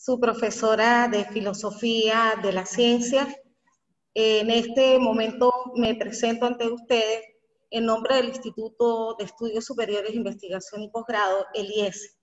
su profesora de Filosofía de la Ciencia. En este momento me presento ante ustedes en nombre del Instituto de Estudios Superiores, Investigación y Posgrado, el IES.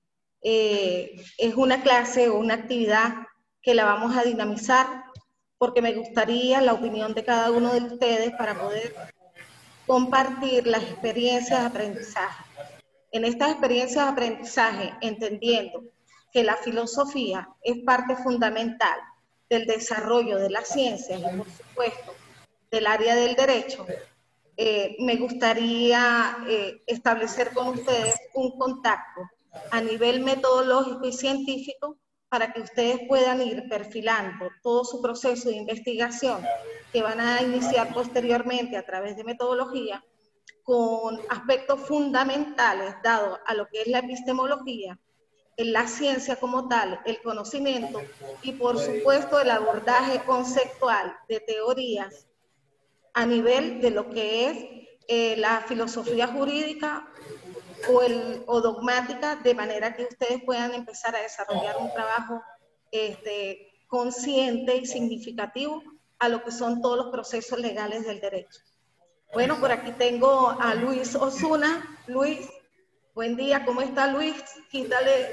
Es una clase o una actividad que la vamos a dinamizar porque me gustaría la opinión de cada uno de ustedes para poder compartir las experiencias de aprendizaje. En estas experiencias de aprendizaje, entendiendo que la filosofía es parte fundamental del desarrollo de las ciencias y, por supuesto, del área del derecho, me gustaría establecer con ustedes un contacto a nivel metodológico y científico para que ustedes puedan ir perfilando todo su proceso de investigación que van a iniciar posteriormente a través de metodología con aspectos fundamentales dados a lo que es la epistemología, en la ciencia como tal, el conocimiento y por supuesto el abordaje conceptual de teorías a nivel de lo que es la filosofía jurídica o dogmática, de manera que ustedes puedan empezar a desarrollar un trabajo consciente y significativo a lo que son todos los procesos legales del derecho. Bueno, por aquí tengo a Luis Osuna. Luis, buen día, ¿cómo está Luis? Quítale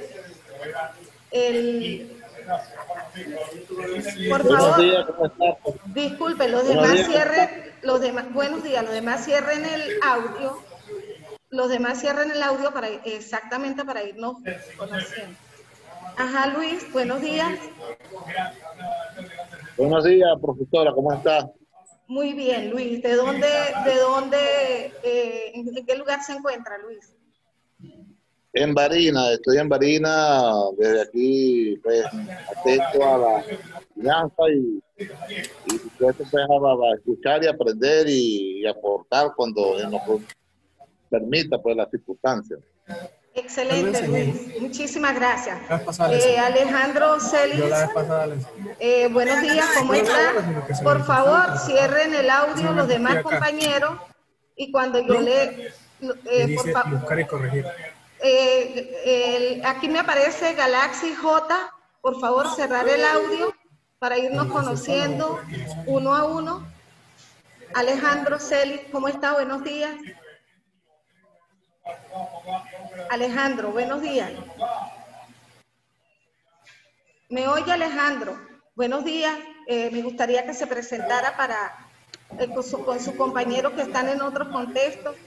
el... Por favor, días, ¿cómo está? disculpe, los demás cierren, buenos días, los demás cierren el audio, para exactamente para irnos conociendo. Ajá, Luis, buenos días. Buenos días, profesora, ¿cómo está? Muy bien, Luis. ¿En qué lugar se encuentra, Luis? En Barina, estoy en Barina, desde aquí, pues, atento a la enseñanza y pues, a escuchar y aprender y aportar cuando nos permita, pues, las circunstancias. Excelente, Luis. Muchísimas gracias. Alejandro Celis. Buenos días, ¿cómo está? Por favor, cierren el audio los demás compañeros y cuando yo por favor, buscar y corregir. Aquí me aparece Galaxy J. Por favor, cerrar el audio para irnos conociendo uno a uno. Alejandro Celis, ¿cómo está? Buenos días. Alejandro, buenos días. ¿Me oye, Alejandro? Buenos días. Me gustaría que se presentara con sus compañeros que están en otros contextos.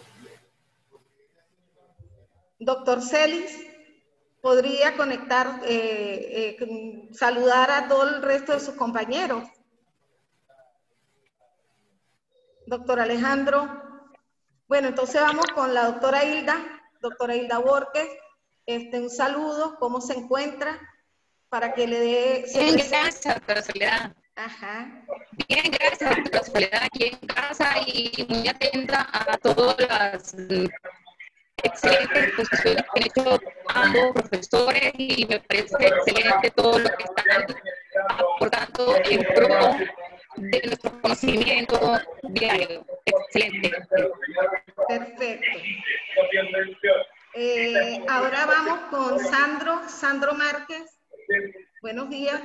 Doctor Celis, ¿podría conectar, saludar a todo el resto de sus compañeros? Doctor Alejandro. Bueno, entonces vamos con la doctora Hilda Borges. Un saludo, ¿cómo se encuentra? Para que le dé... Bien, gracias, doctora Soledad. Ajá. Bien, gracias, doctora Soledad, aquí en casa y muy atenta a todas las excelentes exposiciones que han hecho ambos profesores y me parece excelente todo lo que están aportando en pro de nuestro conocimiento diario. Excelente. Perfecto. Ahora vamos con Sandro Márquez. Buenos días.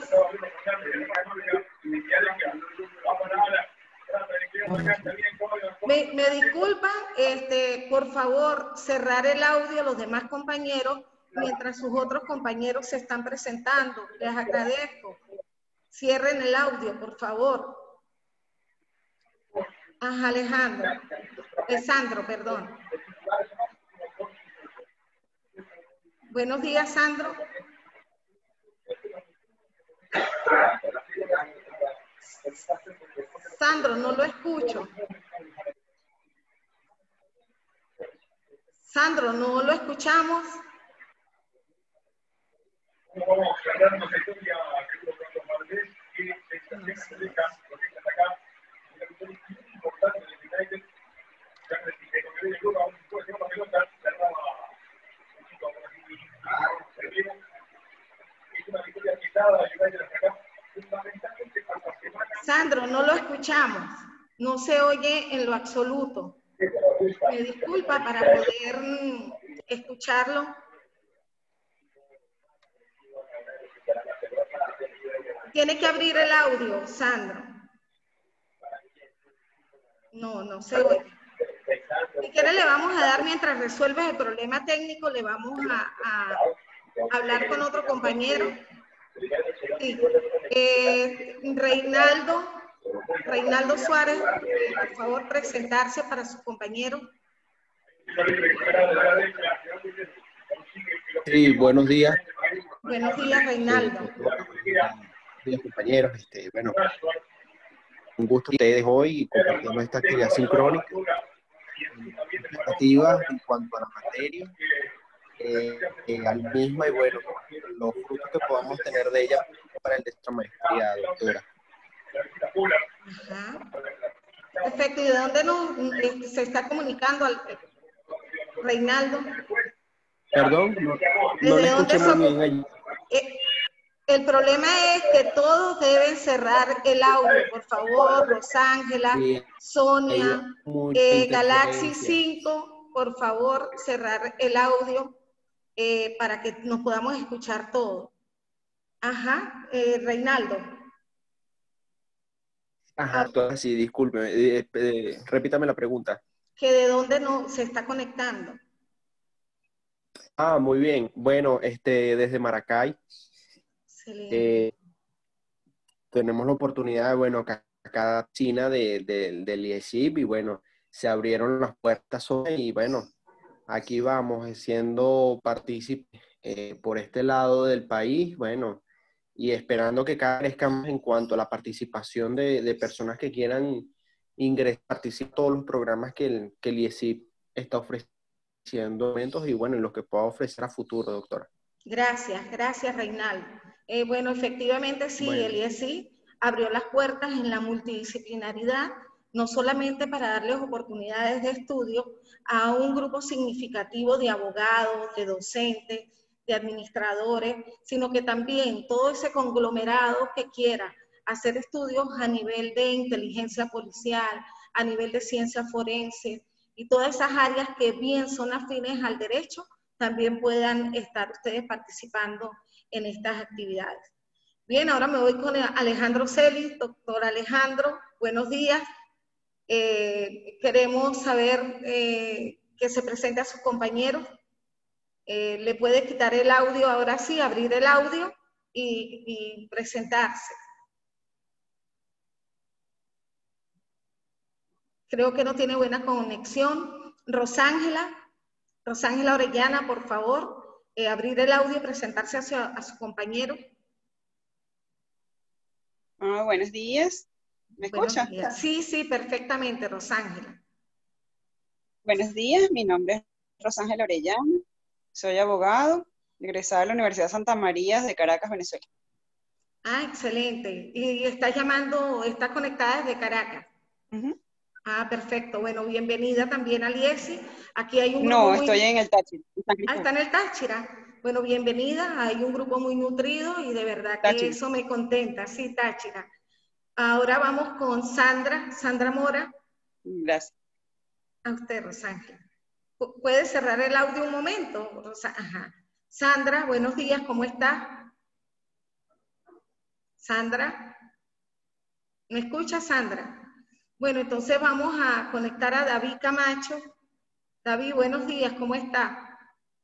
Me disculpan, por favor, cerrar el audio a los demás compañeros mientras sus otros compañeros se están presentando. Les agradezco. Cierren el audio, por favor. Ajá, Sandro, perdón. Buenos días, Sandro. Sandro, no lo escucho. Sandro, no lo escuchamos. Sandro, no lo escuchamos. No se oye en lo absoluto. Me disculpa para poder escucharlo. Tiene que abrir el audio, Sandro. No, no se oye. Si quiere le vamos a dar, mientras resuelves el problema técnico, le vamos a hablar con otro compañero. Sí. Reinaldo Suárez, por favor, presentarse para su compañero. Sí, buenos días. Buenos días, Reinaldo. Buenos días, compañeros. Bueno, un gusto ustedes hoy compartiendo esta actividad sincrónica. Expectativas en cuanto a la materia, al misma y bueno, los frutos que podamos tener de ella para el de esta maestría, doctora. Ajá. Perfecto. ¿Y de dónde se está comunicando Reinaldo? Perdón, no le escuché muy bien allí. El problema es que todos deben cerrar el audio, por favor. Rosángela, Sonia, Galaxy 5, por favor, cerrar el audio para que nos podamos escuchar todos. Ajá, Reinaldo. Ajá, sí, disculpe, repítame la pregunta. ¿Que de dónde se está conectando? Ah, muy bien. Bueno, desde Maracay. Tenemos la oportunidad, bueno, cada China del IESIP y bueno, se abrieron las puertas hoy y bueno, aquí vamos siendo partícipes por este lado del país, bueno, y esperando que cada vez crezca más en cuanto a la participación de personas que quieran ingresar, participar en todos los programas que el IESIP está ofreciendo y bueno, en los que pueda ofrecer a futuro, doctora. Gracias, Reinaldo. Bueno, efectivamente sí, bueno. El IESIP abrió las puertas en la multidisciplinaridad, no solamente para darles oportunidades de estudio a un grupo significativo de abogados, de docentes, de administradores, sino que también todo ese conglomerado que quiera hacer estudios a nivel de inteligencia policial, a nivel de ciencia forense y todas esas áreas que bien son afines al derecho, también puedan estar ustedes participando en estas actividades. Bien, ahora me voy con Alejandro Celis. Doctor Alejandro, buenos días. Queremos saber que se presente a sus compañeros. Le puede quitar el audio ahora sí, abrir el audio y presentarse. Creo que no tiene buena conexión. Rosángela Orellana, por favor, abrir el audio y presentarse a su compañero. Buenos días. ¿Me escucha? Sí, perfectamente, Rosángela. Buenos días, mi nombre es Rosángela Orellana, soy abogado, egresada de la Universidad Santa María de Caracas, Venezuela. Ah, excelente. Y está conectada desde Caracas. Ah, perfecto. Bueno, bienvenida también a IESI. Aquí hay un grupo No, estoy en el Táchira. Está en el Táchira. Bueno, bienvenida. Hay un grupo muy nutrido y de verdad que eso me contenta. Sí, Táchira. Ahora vamos con Sandra Mora. Gracias. A usted, Rosángela. ¿Puede cerrar el audio un momento? Ajá. Sandra, buenos días, ¿cómo está? Sandra. ¿Me escucha, Sandra? Bueno, entonces vamos a conectar a David Camacho. David, buenos días, ¿cómo está?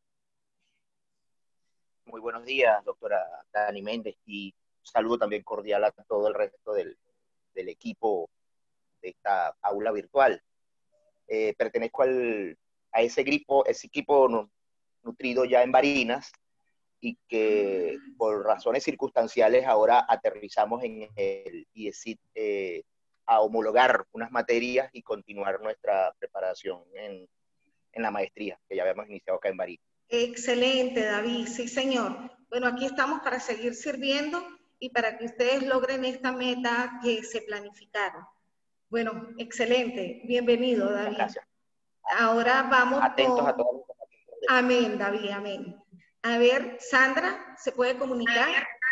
Muy buenos días, doctora Dani Méndez, y un saludo también cordial a todo el resto del equipo de esta aula virtual. Pertenezco a ese equipo nutrido ya en Barinas y que por razones circunstanciales ahora aterrizamos en el IESIP a homologar unas materias y continuar nuestra preparación en la maestría que ya habíamos iniciado acá en Barinas. Excelente, David, sí señor. Bueno, aquí estamos para seguir sirviendo y para que ustedes logren esta meta que se planificaron. Bueno, excelente. Bienvenido, David. Gracias. Ahora vamos atentos a todos. Amén, David, amén. A ver, Sandra, ¿se puede comunicar?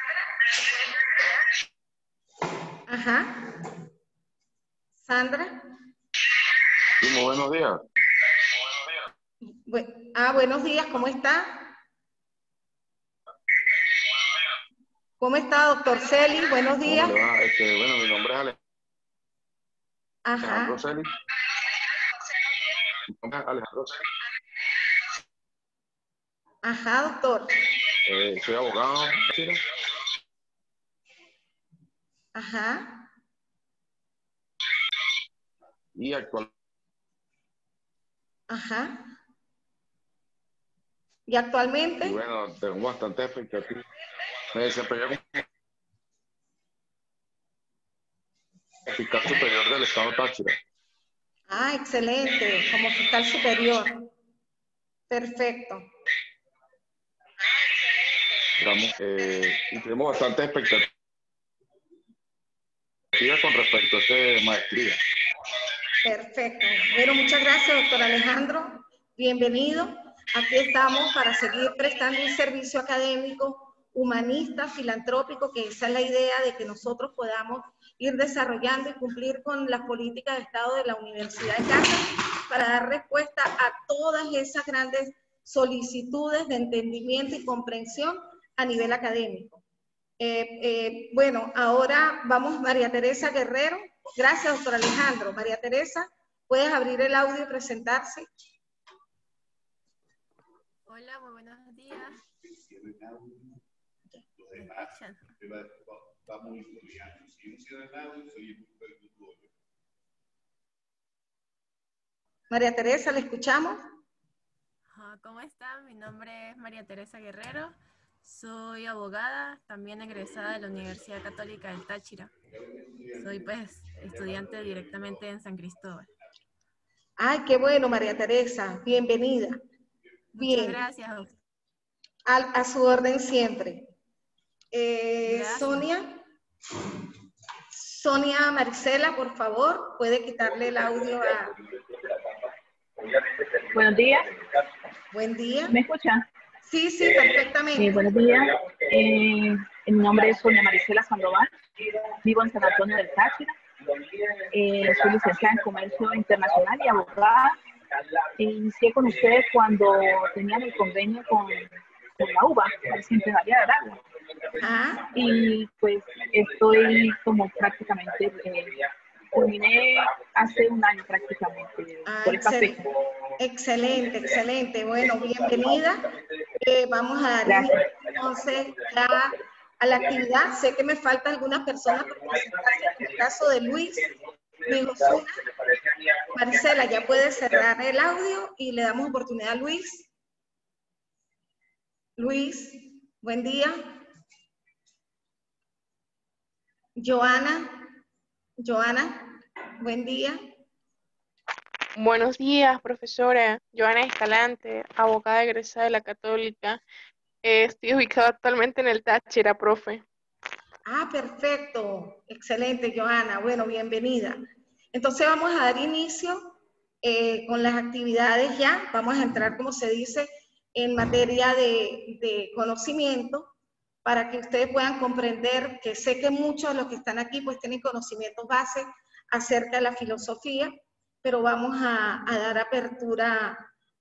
Ajá. Sandra. Sí, muy buenos días. Buenos días, ¿cómo está? ¿Cómo está, doctor Celi? Buenos días. ¿Cómo le va? Bueno, mi nombre es Alejandro Ajá, Celi. Mi nombre es Alejandro Celi. ajá, doctor. Soy abogado en Chile Ajá, y actualmente ajá. ¿Y actualmente? bueno, tengo bastante expectativa. Me desempeñé como fiscal superior del Estado Táchira. Ah, excelente, como fiscal superior. Perfecto. Digamos, y tenemos bastante expectativa con respecto a esta maestría. Perfecto. Bueno, muchas gracias, doctor Alejandro. Bienvenido. Aquí estamos para seguir prestando un servicio académico, humanista, filantrópico, que esa es la idea de que nosotros podamos ir desarrollando y cumplir con las políticas de Estado de la Universidad de Caracas para dar respuesta a todas esas grandes solicitudes de entendimiento y comprensión a nivel académico. Bueno, ahora vamos María Teresa Guerrero. Gracias, doctor Alejandro. María Teresa, ¿puedes abrir el audio y presentarse? Hola, muy buenos días. María Teresa, ¿le escuchamos? ¿Cómo están? Mi nombre es María Teresa Guerrero. Soy abogada, también egresada de la Universidad Católica del Táchira. Soy pues estudiante directamente en San Cristóbal. Ay, qué bueno, María Teresa. Bienvenida. Muchas Bien. gracias. A su orden siempre. Gracias. Sonia Maricela, por favor, puede quitarle el audio a... Buenos días. Buen día. ¿Me escuchan? Sí, sí, perfectamente. Buenos días. Mi nombre es Sonia Maricela Sandoval. Vivo en San Antonio del Táchira. Soy licenciada en Comercio Internacional y abogada. Inicié con ustedes cuando tenían el convenio con la UBA, el Centenario de Aragua. Ah. Y pues estoy como prácticamente, culminé hace un año prácticamente por esta fecha. Excelente, excelente. Bueno, bienvenida. Vamos a dar Gracias. entonces ya a la actividad. Sé que me faltan algunas personas para presentarse. En el caso de Luis Osuna. Maricela, ya puede cerrar el audio y le damos oportunidad a Luis. Luis, buen día. Joana, buen día. Buenos días, profesora. Joana Escalante, abogada egresada de la Católica. Estoy ubicada actualmente en el Táchira, profe. Ah, perfecto. Excelente, Joana. Bueno, bienvenida. Entonces vamos a dar inicio con las actividades ya. Vamos a entrar, como se dice, en materia de conocimiento para que ustedes puedan comprender que sé que muchos de los que están aquí pues tienen conocimientos base acerca de la filosofía, pero vamos a dar apertura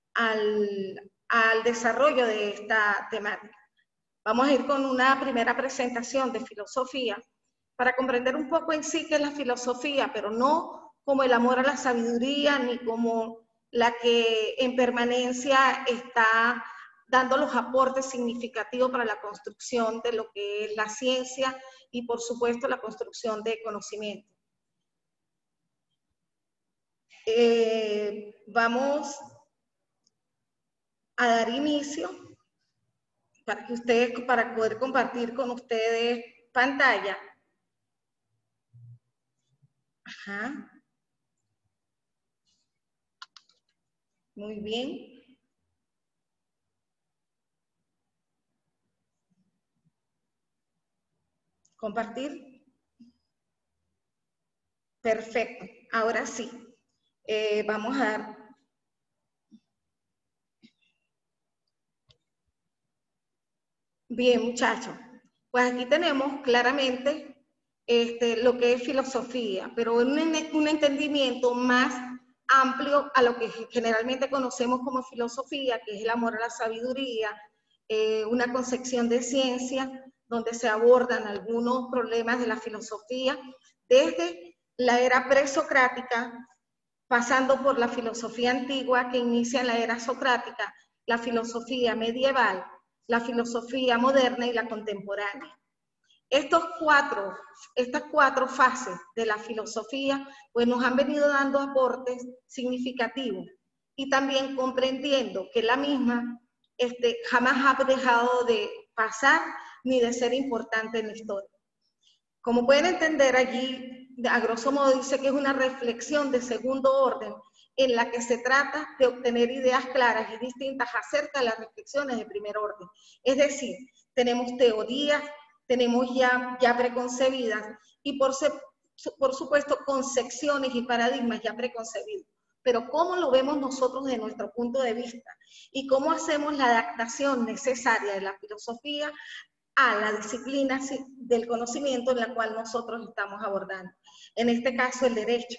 al desarrollo de esta temática. Vamos a ir con una primera presentación de filosofía para comprender un poco en sí qué es la filosofía, pero no como el amor a la sabiduría ni como la que en permanencia está dando los aportes significativos para la construcción de lo que es la ciencia y por supuesto la construcción de conocimiento. Vamos a dar inicio para poder compartir con ustedes pantalla. Ajá. Muy bien. ¿Compartir? Perfecto. Ahora sí. Vamos a dar... Bien, muchachos. Pues aquí tenemos claramente lo que es filosofía, pero un entendimiento más amplio a lo que generalmente conocemos como filosofía, que es el amor a la sabiduría, una concepción de ciencia donde se abordan algunos problemas de la filosofía desde la era presocrática, pasando por la filosofía antigua que inicia en la era socrática, la filosofía medieval, la filosofía moderna y la contemporánea. Estas cuatro fases de la filosofía pues nos han venido dando aportes significativos y también comprendiendo que la misma jamás ha dejado de pasar ni de ser importante en la historia. Como pueden entender allí, a grosso modo dice que es una reflexión de segundo orden en la que se trata de obtener ideas claras y distintas acerca de las reflexiones de primer orden. Es decir, tenemos teorías, tenemos ya preconcebidas y por supuesto concepciones y paradigmas ya preconcebidos. Pero ¿cómo lo vemos nosotros desde nuestro punto de vista? Y cómo hacemos la adaptación necesaria de la filosofía a la disciplina del conocimiento en la cual nosotros estamos abordando. En este caso, el derecho.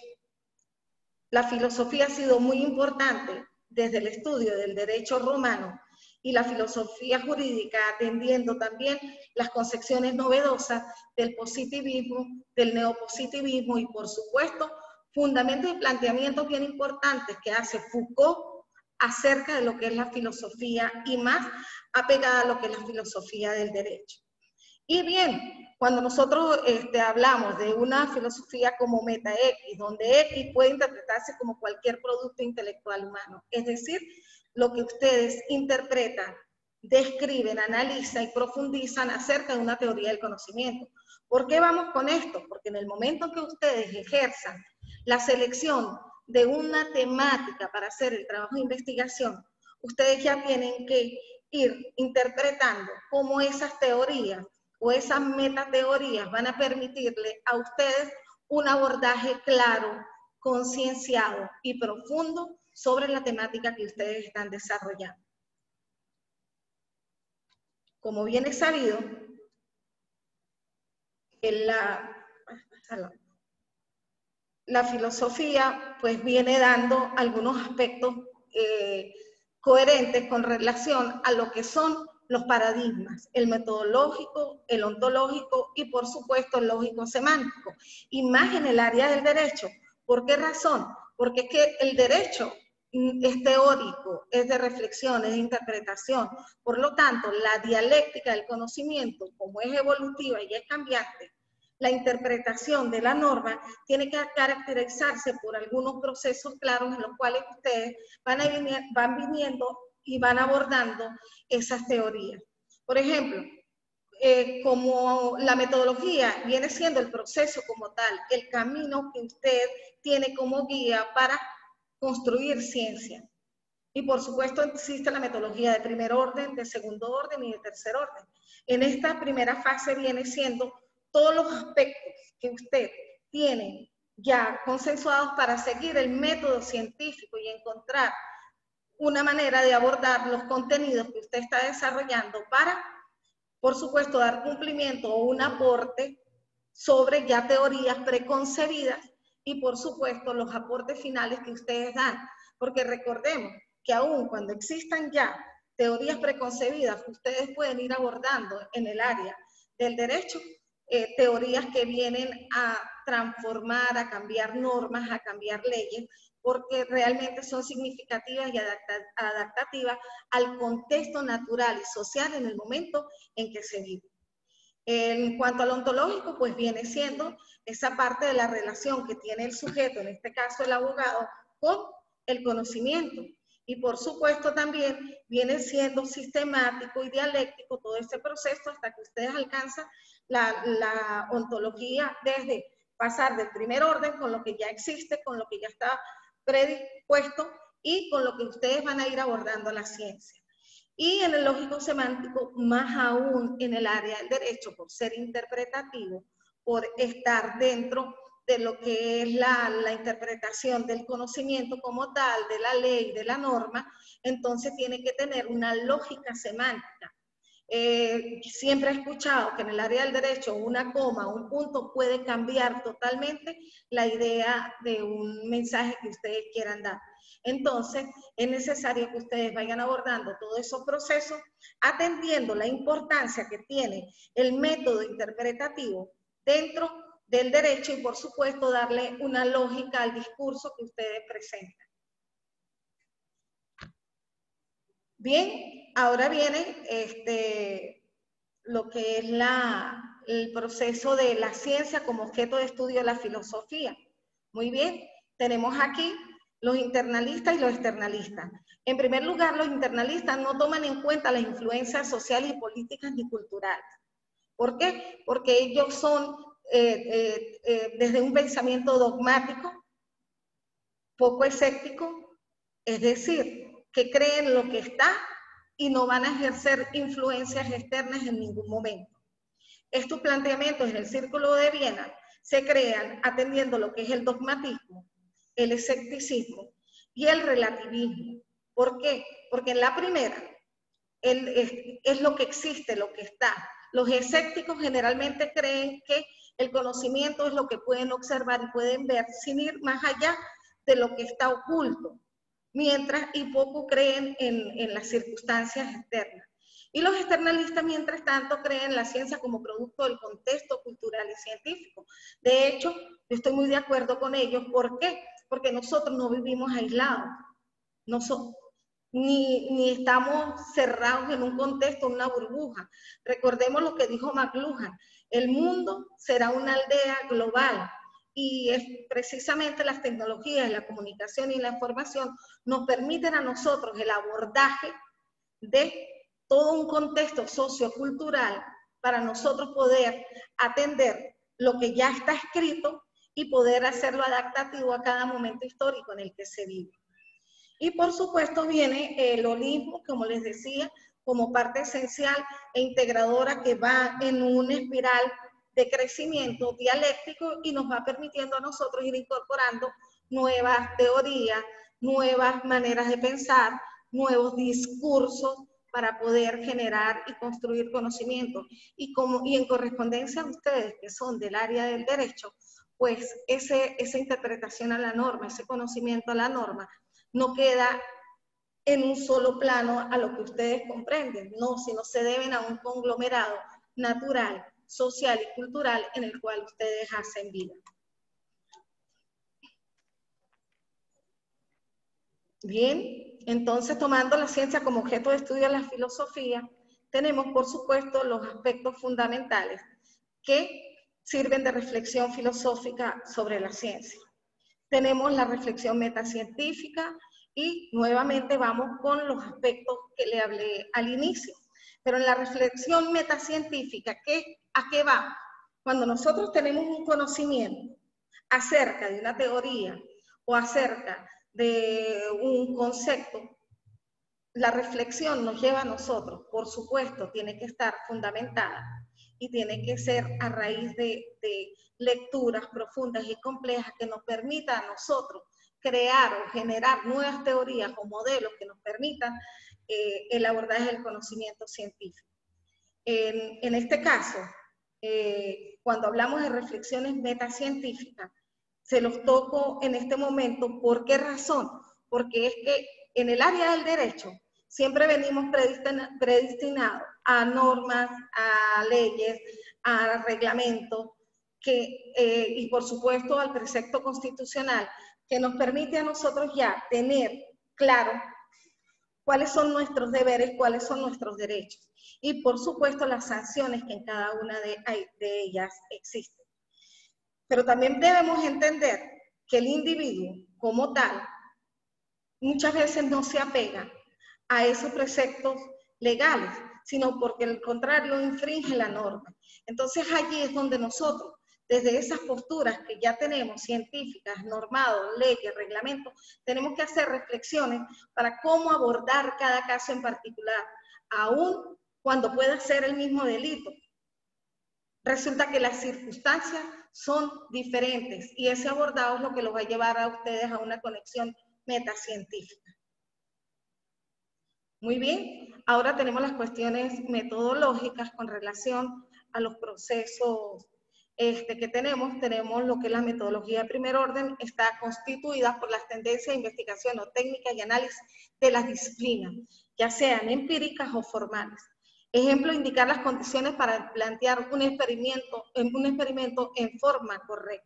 La filosofía ha sido muy importante desde el estudio del derecho romano y la filosofía jurídica, atendiendo también las concepciones novedosas del positivismo, del neopositivismo y, por supuesto, fundamentos y planteamientos bien importantes que hace Foucault acerca de lo que es la filosofía y más apegada a lo que es la filosofía del derecho. Y bien, cuando nosotros hablamos de una filosofía como meta X, donde X puede interpretarse como cualquier producto intelectual humano, es decir, lo que ustedes interpretan, describen, analizan y profundizan acerca de una teoría del conocimiento. ¿Por qué vamos con esto? Porque en el momento en que ustedes ejerzan la selección de una temática para hacer el trabajo de investigación, ustedes ya tienen que ir interpretando cómo esas teorías o esas metateorías van a permitirle a ustedes un abordaje claro, concienciado y profundo sobre la temática que ustedes están desarrollando. Como bien es sabido, la filosofía pues viene dando algunos aspectos coherentes con relación a lo que son los paradigmas, el metodológico, el ontológico y por supuesto el lógico-semántico, y más en el área del derecho. ¿Por qué razón? Porque es que el derecho es teórico, es de reflexión, es de interpretación. Por lo tanto, la dialéctica del conocimiento, como es evolutiva y es cambiante, la interpretación de la norma tiene que caracterizarse por algunos procesos claros en los cuales ustedes van viniendo y van abordando esas teorías. Por ejemplo, como la metodología viene siendo el proceso como tal, el camino que usted tiene como guía para construir ciencia. Y por supuesto existe la metodología de primer orden, de segundo orden y de tercer orden. En esta primera fase viene siendo todos los aspectos que usted tiene ya consensuados para seguir el método científico y encontrar una manera de abordar los contenidos que usted está desarrollando para, por supuesto, dar cumplimiento o un aporte sobre ya teorías preconcebidas y, por supuesto, los aportes finales que ustedes dan. Porque recordemos que aún cuando existan ya teorías preconcebidas, ustedes pueden ir abordando en el área del derecho teorías que vienen a transformar, a cambiar normas, a cambiar leyes, porque realmente son significativas y adaptativas al contexto natural y social en el momento en que se vive. En cuanto al ontológico, pues viene siendo esa parte de la relación que tiene el sujeto, en este caso el abogado, con el conocimiento. Y por supuesto también viene siendo sistemático y dialéctico todo ese proceso hasta que ustedes alcanzan la ontología desde pasar del primer orden con lo que ya existe, con lo que ya está predispuesto y con lo que ustedes van a ir abordando la ciencia. Y en el lógico semántico, más aún en el área del derecho, por ser interpretativo, por estar dentro de lo que es la interpretación del conocimiento como tal, de la ley, de la norma, entonces tiene que tener una lógica semántica. Siempre he escuchado que en el área del derecho una coma, un punto puede cambiar totalmente la idea de un mensaje que ustedes quieran dar. Entonces, es necesario que ustedes vayan abordando todos esos procesos, atendiendo la importancia que tiene el método interpretativo dentro del derecho y, por supuesto, darle una lógica al discurso que ustedes presentan. Bien, ahora viene lo que es el proceso de la ciencia como objeto de estudio de la filosofía. Muy bien, tenemos aquí los internalistas y los externalistas. En primer lugar, los internalistas no toman en cuenta las influencias sociales y políticas ni culturales. ¿Por qué? Porque ellos son desde un pensamiento dogmático, poco escéptico, es decir, que creen lo que está y no van a ejercer influencias externas en ningún momento. Estos planteamientos en el Círculo de Viena se crean atendiendo lo que es el dogmatismo, el escepticismo y el relativismo. ¿Por qué? Porque en la primera es lo que existe, lo que está. Los escépticos generalmente creen que el conocimiento es lo que pueden observar y pueden ver sin ir más allá de lo que está oculto, mientras y poco creen en las circunstancias externas. Y los externalistas, mientras tanto, creen la ciencia como producto del contexto cultural y científico. De hecho, yo estoy muy de acuerdo con ellos. ¿Por qué? Porque nosotros no vivimos aislados. Ni estamos cerrados en un contexto, una burbuja. Recordemos lo que dijo McLuhan, el mundo será una aldea global y es precisamente las tecnologías, la comunicación y la información nos permiten a nosotros el abordaje de todo un contexto sociocultural para nosotros poder atender lo que ya está escrito y poder hacerlo adaptativo a cada momento histórico en el que se vive. Y por supuesto viene el holismo, como les decía, como parte esencial e integradora que va en una espiral de crecimiento dialéctico y nos va permitiendo a nosotros ir incorporando nuevas teorías, nuevas maneras de pensar, nuevos discursos para poder generar y construir conocimiento. Y en correspondencia a ustedes, que son del área del derecho, pues esa interpretación a la norma, ese conocimiento a la norma, no queda en un solo plano a lo que ustedes comprenden, no, sino se deben a un conglomerado natural, social y cultural en el cual ustedes hacen vida. Bien, entonces tomando la ciencia como objeto de estudio de la filosofía, tenemos por supuesto los aspectos fundamentales que sirven de reflexión filosófica sobre la ciencia. Tenemos la reflexión metacientífica y nuevamente vamos con los aspectos que le hablé al inicio. Pero en la reflexión metacientífica, ¿a qué va? Cuando nosotros tenemos un conocimiento acerca de una teoría o acerca de un concepto, la reflexión nos lleva a nosotros, por supuesto, tiene que estar fundamentada y tiene que ser a raíz de lecturas profundas y complejas que nos permitan a nosotros crear o generar nuevas teorías o modelos que nos permitan el abordaje del conocimiento científico. En este caso, cuando hablamos de reflexiones metacientíficas, se los toco en este momento. ¿Por qué razón? Porque es que en el área del derecho siempre venimos predestinados a normas, a leyes, a reglamentos, y por supuesto al precepto constitucional, que nos permite a nosotros ya tener claro cuáles son nuestros deberes, cuáles son nuestros derechos, y por supuesto las sanciones que en cada una de ellas existen. Pero también debemos entender que el individuo como tal muchas veces no se apega a esos preceptos legales, sino porque al contrario infringe la norma. Entonces allí es donde nosotros, desde esas posturas que ya tenemos, científicas, normados, leyes, reglamentos, tenemos que hacer reflexiones para cómo abordar cada caso en particular, aun cuando pueda ser el mismo delito. Resulta que las circunstancias son diferentes y ese abordado es lo que los va a llevar a ustedes a una conexión metacientífica. Muy bien, ahora tenemos las cuestiones metodológicas con relación a los procesos que tenemos lo que es la metodología de primer orden, está constituida por las tendencias de investigación o técnicas y análisis de las disciplinas, ya sean empíricas o formales. Ejemplo, indicar las condiciones para plantear un experimento en forma correcta.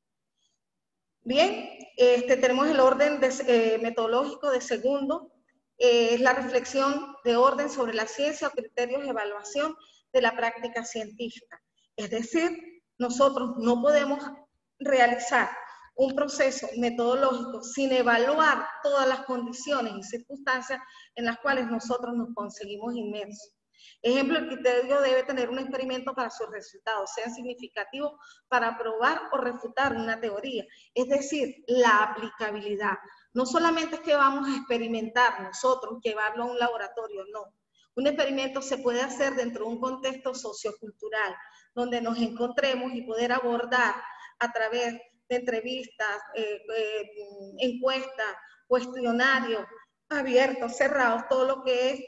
Bien, tenemos el orden metodológico de segundo, es la reflexión de orden sobre la ciencia o criterios de evaluación de la práctica científica. Es decir, nosotros no podemos realizar un proceso metodológico sin evaluar todas las condiciones y circunstancias en las cuales nosotros nos conseguimos inmersos. Ejemplo, el criterio debe tener un experimento para sus resultados sean significativos para probar o refutar una teoría, es decir, la aplicabilidad. No solamente es que vamos a experimentar nosotros, llevarlo a un laboratorio, no. Un experimento se puede hacer dentro de un contexto sociocultural, donde nos encontremos y poder abordar a través de entrevistas, encuestas, cuestionarios abiertos, cerrados, todo lo que es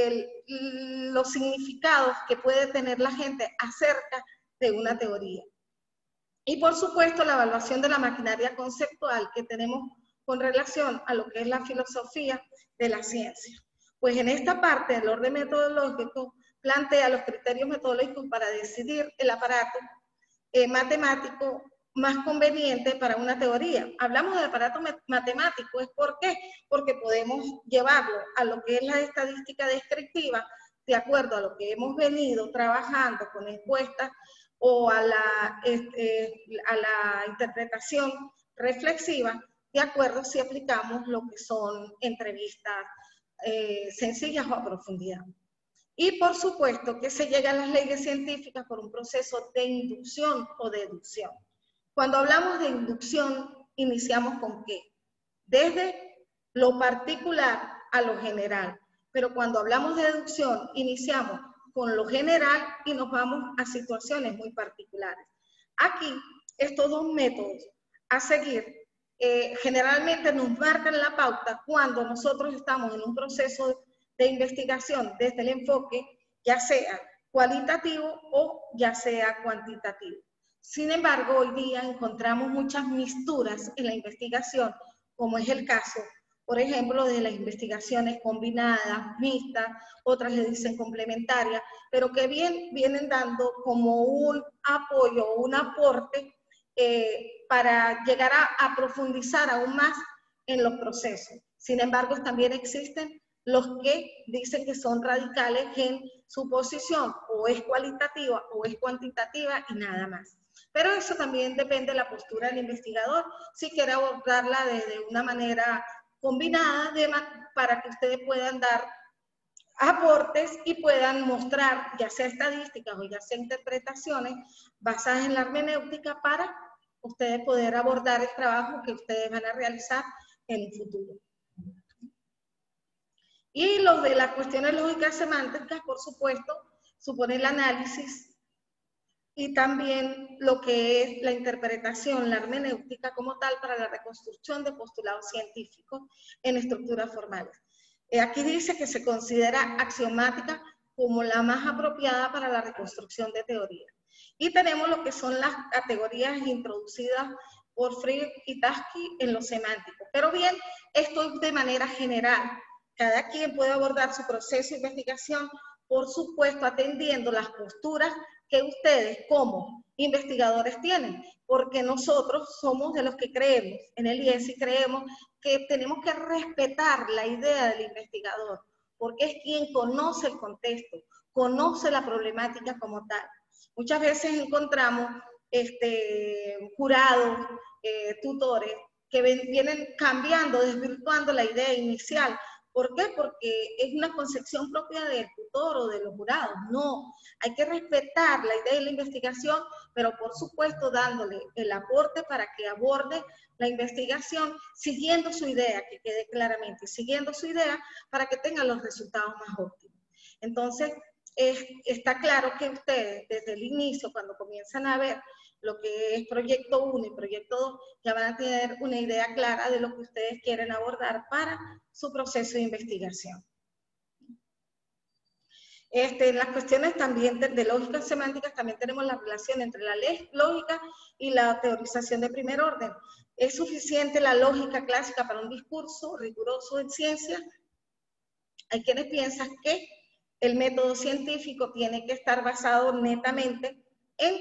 los significados que puede tener la gente acerca de una teoría. Y por supuesto la evaluación de la maquinaria conceptual que tenemos con relación a lo que es la filosofía de la ciencia. Pues en esta parte el orden metodológico plantea los criterios metodológicos para decidir el aparato matemático más conveniente para una teoría. Hablamos de aparato matemático, ¿es por qué? Porque podemos llevarlo a lo que es la estadística descriptiva, de acuerdo a lo que hemos venido trabajando con encuestas o a la interpretación reflexiva, de acuerdo si aplicamos lo que son entrevistas sencillas o a profundidad. Y por supuesto que se llega a las leyes científicas por un proceso de inducción o deducción. Cuando hablamos de inducción, iniciamos con ¿qué? Desde lo particular a lo general. Pero cuando hablamos de deducción, iniciamos con lo general y nos vamos a situaciones muy particulares. Aquí, estos dos métodos a seguir generalmente nos marcan la pauta cuando nosotros estamos en un proceso de investigación desde el enfoque, ya sea cualitativo o ya sea cuantitativo. Sin embargo, hoy día encontramos muchas mixturas en la investigación, como es el caso, por ejemplo, de las investigaciones combinadas, mixtas, otras le dicen complementarias, pero que vienen dando como un apoyo, un aporte para llegar a profundizar aún más en los procesos. Sin embargo, también existen los que dicen que son radicales en su posición, o es cualitativa o es cuantitativa y nada más. Pero eso también depende de la postura del investigador, si quiere abordarla desde una manera combinada para que ustedes puedan dar aportes y puedan mostrar ya sea estadísticas o ya sea interpretaciones basadas en la hermenéutica para ustedes poder abordar el trabajo que ustedes van a realizar en el futuro. Y los de las cuestiones lógicas semánticas, por supuesto, supone el análisis y también lo que es la interpretación, la hermenéutica como tal para la reconstrucción de postulados científicos en estructuras formales. Aquí dice que se considera axiomática como la más apropiada para la reconstrucción de teorías. Y tenemos lo que son las categorías introducidas por Friedrich y Tarski en lo semántico. Pero bien, esto es de manera general. Cada quien puede abordar su proceso de investigación, por supuesto, atendiendo las posturas que ustedes como investigadores tienen, porque nosotros somos de los que creemos, en el IESI creemos que tenemos que respetar la idea del investigador, porque es quien conoce el contexto, conoce la problemática como tal. Muchas veces encontramos jurados, tutores, que vienen cambiando, desvirtuando la idea inicial. ¿Por qué? Porque es una concepción propia del tutor o de los jurados. No, hay que respetar la idea de la investigación, pero por supuesto dándole el aporte para que aborde la investigación siguiendo su idea, que quede claramente, siguiendo su idea para que tenga los resultados más óptimos. Entonces, está claro que ustedes desde el inicio, cuando comienzan a ver lo que es proyecto 1 y proyecto 2, ya van a tener una idea clara de lo que ustedes quieren abordar para su proceso de investigación. En las cuestiones también de lógica semántica también tenemos la relación entre la lógica y la teorización de primer orden. ¿Es suficiente la lógica clásica para un discurso riguroso en ciencia? Hay quienes piensan que el método científico tiene que estar basado netamente en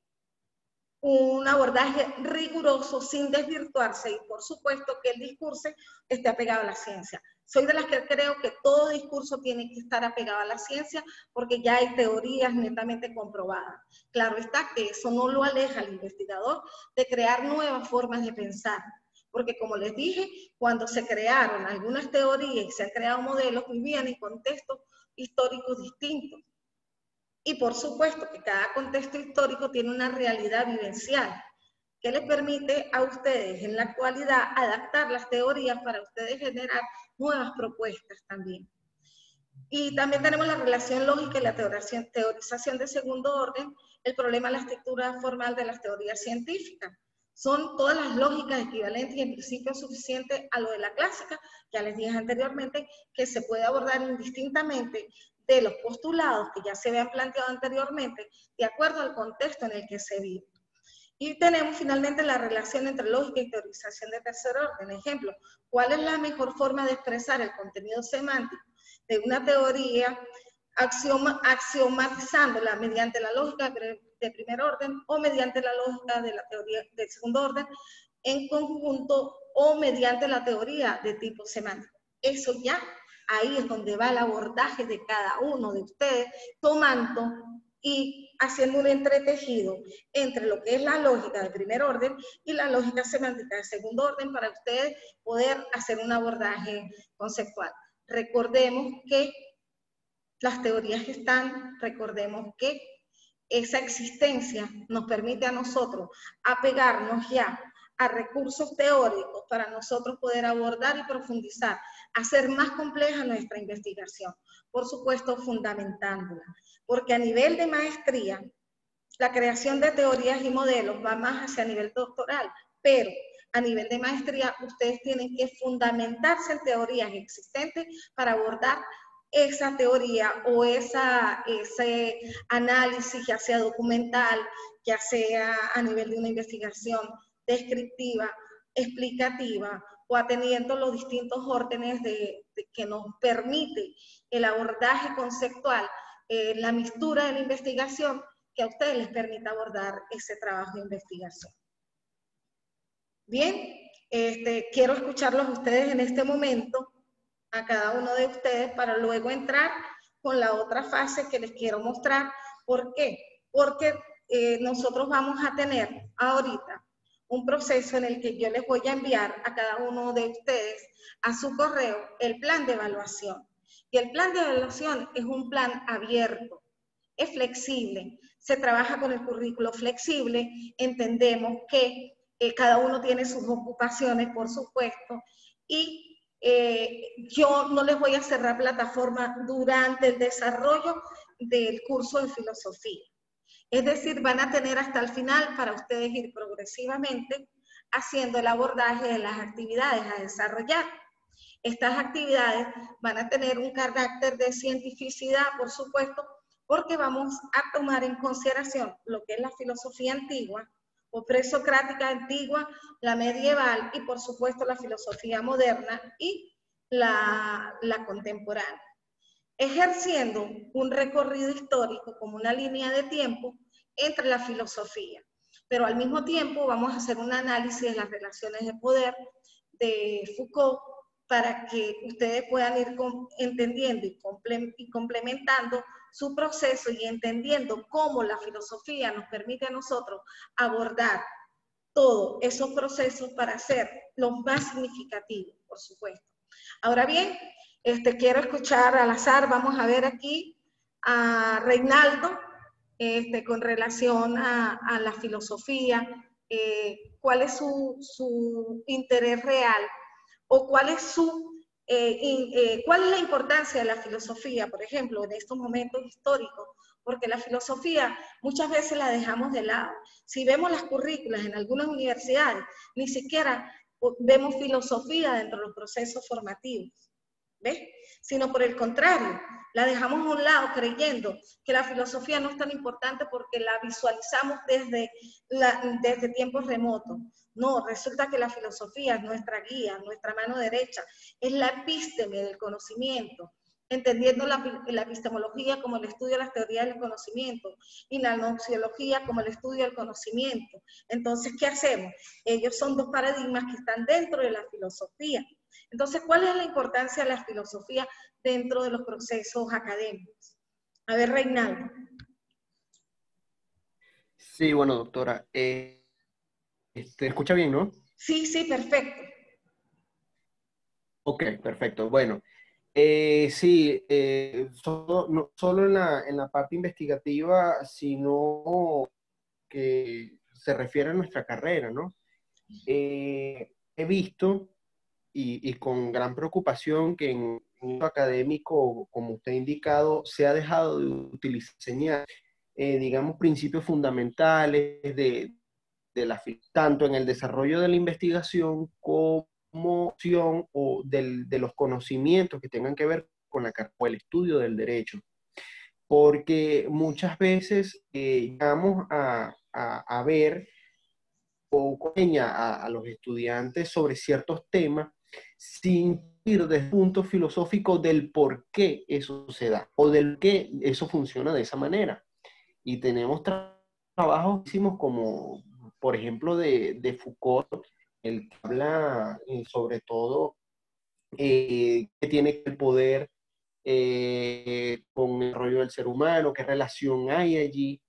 un abordaje riguroso sin desvirtuarse y por supuesto que el discurso esté apegado a la ciencia. Soy de las que creo que todo discurso tiene que estar apegado a la ciencia porque ya hay teorías netamente comprobadas. Claro está que eso no lo aleja al investigador de crear nuevas formas de pensar. Porque como les dije, cuando se crearon algunas teorías y se han creado modelos, vivían en contextos históricos distintos. Y por supuesto que cada contexto histórico tiene una realidad vivencial que les permite a ustedes en la actualidad adaptar las teorías para ustedes generar nuevas propuestas también. Y también tenemos la relación lógica y la teorización de segundo orden, el problema de la estructura formal de las teorías científicas. Son todas las lógicas equivalentes y en principio suficientes a lo de la clásica, ya les dije anteriormente, que se puede abordar indistintamente de los postulados que ya se habían planteado anteriormente, de acuerdo al contexto en el que se vive. Y tenemos finalmente la relación entre lógica y teorización de tercer orden. Ejemplo, ¿cuál es la mejor forma de expresar el contenido semántico de una teoría axiomatizándola mediante la lógica de primer orden o mediante la lógica de la teoría de segundo orden en conjunto o mediante la teoría de tipo semántico? Eso ya, ahí es donde va el abordaje de cada uno de ustedes, tomando y haciendo un entretejido entre lo que es la lógica de primer orden y la lógica semántica de segundo orden para ustedes poder hacer un abordaje conceptual. Recordemos que las teorías están, recordemos que esa existencia nos permite a nosotros apegarnos ya a recursos teóricos para nosotros poder abordar y profundizar, hacer más compleja nuestra investigación, por supuesto fundamentándola, porque a nivel de maestría, la creación de teorías y modelos va más hacia nivel doctoral, pero a nivel de maestría ustedes tienen que fundamentarse en teorías existentes para abordar esa teoría o ese análisis, ya sea documental, ya sea a nivel de una investigación descriptiva, explicativa, o atendiendo los distintos órdenes que nos permite el abordaje conceptual, la mistura de la investigación, que a ustedes les permita abordar ese trabajo de investigación. Bien, quiero escucharlos a ustedes en este momento, a cada uno de ustedes, para luego entrar con la otra fase que les quiero mostrar. ¿Por qué? Porque nosotros vamos a tener ahorita un proceso en el que yo les voy a enviar a cada uno de ustedes a su correo el plan de evaluación. Y el plan de evaluación es un plan abierto, es flexible, se trabaja con el currículo flexible, entendemos que cada uno tiene sus ocupaciones, por supuesto, y yo no les voy a cerrar plataforma durante el desarrollo del curso de filosofía. Es decir, van a tener hasta el final para ustedes ir progresivamente haciendo el abordaje de las actividades a desarrollar. Estas actividades van a tener un carácter de cientificidad, por supuesto, porque vamos a tomar en consideración lo que es la filosofía antigua, o presocrática antigua, la medieval y por supuesto la filosofía moderna y la contemporánea, ejerciendo un recorrido histórico como una línea de tiempo entre la filosofía. Pero al mismo tiempo vamos a hacer un análisis de las relaciones de poder de Foucault para que ustedes puedan ir entendiendo y complementando su proceso y entendiendo cómo la filosofía nos permite a nosotros abordar todos esos procesos para hacer los más significativos, por supuesto. Ahora bien, quiero escuchar al azar, vamos a ver aquí a Reinaldo, con relación a la filosofía, cuál es su interés real o cuál es cuál es la importancia de la filosofía, por ejemplo, en estos momentos históricos, porque la filosofía muchas veces la dejamos de lado. Si vemos las currículas en algunas universidades, ni siquiera vemos filosofía dentro de los procesos formativos. ¿ves? Sino por el contrario, la dejamos a un lado creyendo que la filosofía no es tan importante porque la visualizamos desde tiempos remotos. No, resulta que la filosofía es nuestra guía, nuestra mano derecha, es la epísteme del conocimiento, entendiendo la epistemología como el estudio de las teorías del conocimiento y la gnoseología como el estudio del conocimiento. Entonces, ¿qué hacemos? Ellos son dos paradigmas que están dentro de la filosofía. Entonces, ¿cuál es la importancia de la filosofía dentro de los procesos académicos? A ver, Reinaldo. Sí, bueno, doctora. ¿Escucha bien, no? Sí, sí, perfecto. Ok, perfecto. Bueno, sí, no solo en la parte investigativa, sino que se refiere a nuestra carrera, ¿no? He visto y con gran preocupación que en un académico, como usted ha indicado, se ha dejado de utilizar, digamos, principios fundamentales tanto en el desarrollo de la investigación como opción o de los conocimientos que tengan que ver con o el estudio del derecho. Porque muchas veces llegamos a ver o enseña a los estudiantes sobre ciertos temas sin ir desde el punto filosófico del por qué eso se da o del qué eso funciona de esa manera. Y tenemos trabajos como, por ejemplo, de Foucault, el que habla sobre todo que tiene el poder con el rollo del ser humano, qué relación hay allí,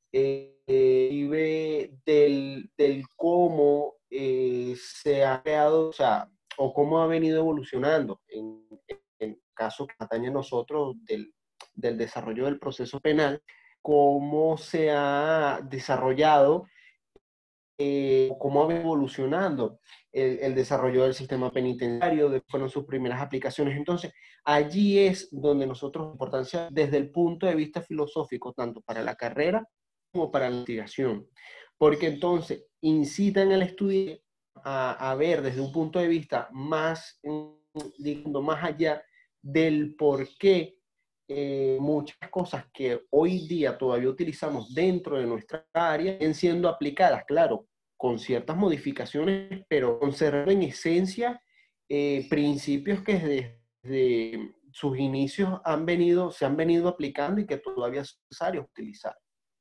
vive del cómo se ha creado, o sea, o cómo ha venido evolucionando, en el caso que atañe a nosotros del desarrollo del proceso penal, cómo se ha desarrollado, cómo va evolucionando el desarrollo del sistema penitenciario, fueron sus primeras aplicaciones. Entonces, allí es donde nosotros, importancia desde el punto de vista filosófico, tanto para la carrera como para la investigación, porque entonces incitan al estudiante a ver desde un punto de vista más, digamos, más allá del por qué muchas cosas que hoy día todavía utilizamos dentro de nuestra área están siendo aplicadas, claro, con ciertas modificaciones, pero conservan en esencia principios que desde sus inicios se han venido aplicando y que todavía es necesario utilizar.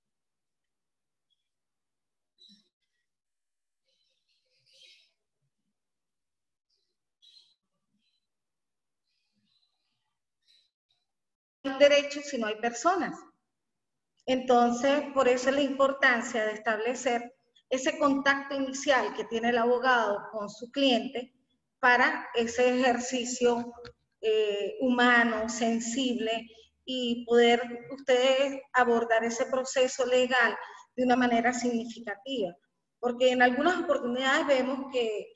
No hay derechos si no hay personas. Entonces, por eso es la importancia de establecer ese contacto inicial que tiene el abogado con su cliente para ese ejercicio humano, sensible, y poder ustedes abordar ese proceso legal de una manera significativa. Porque en algunas oportunidades vemos que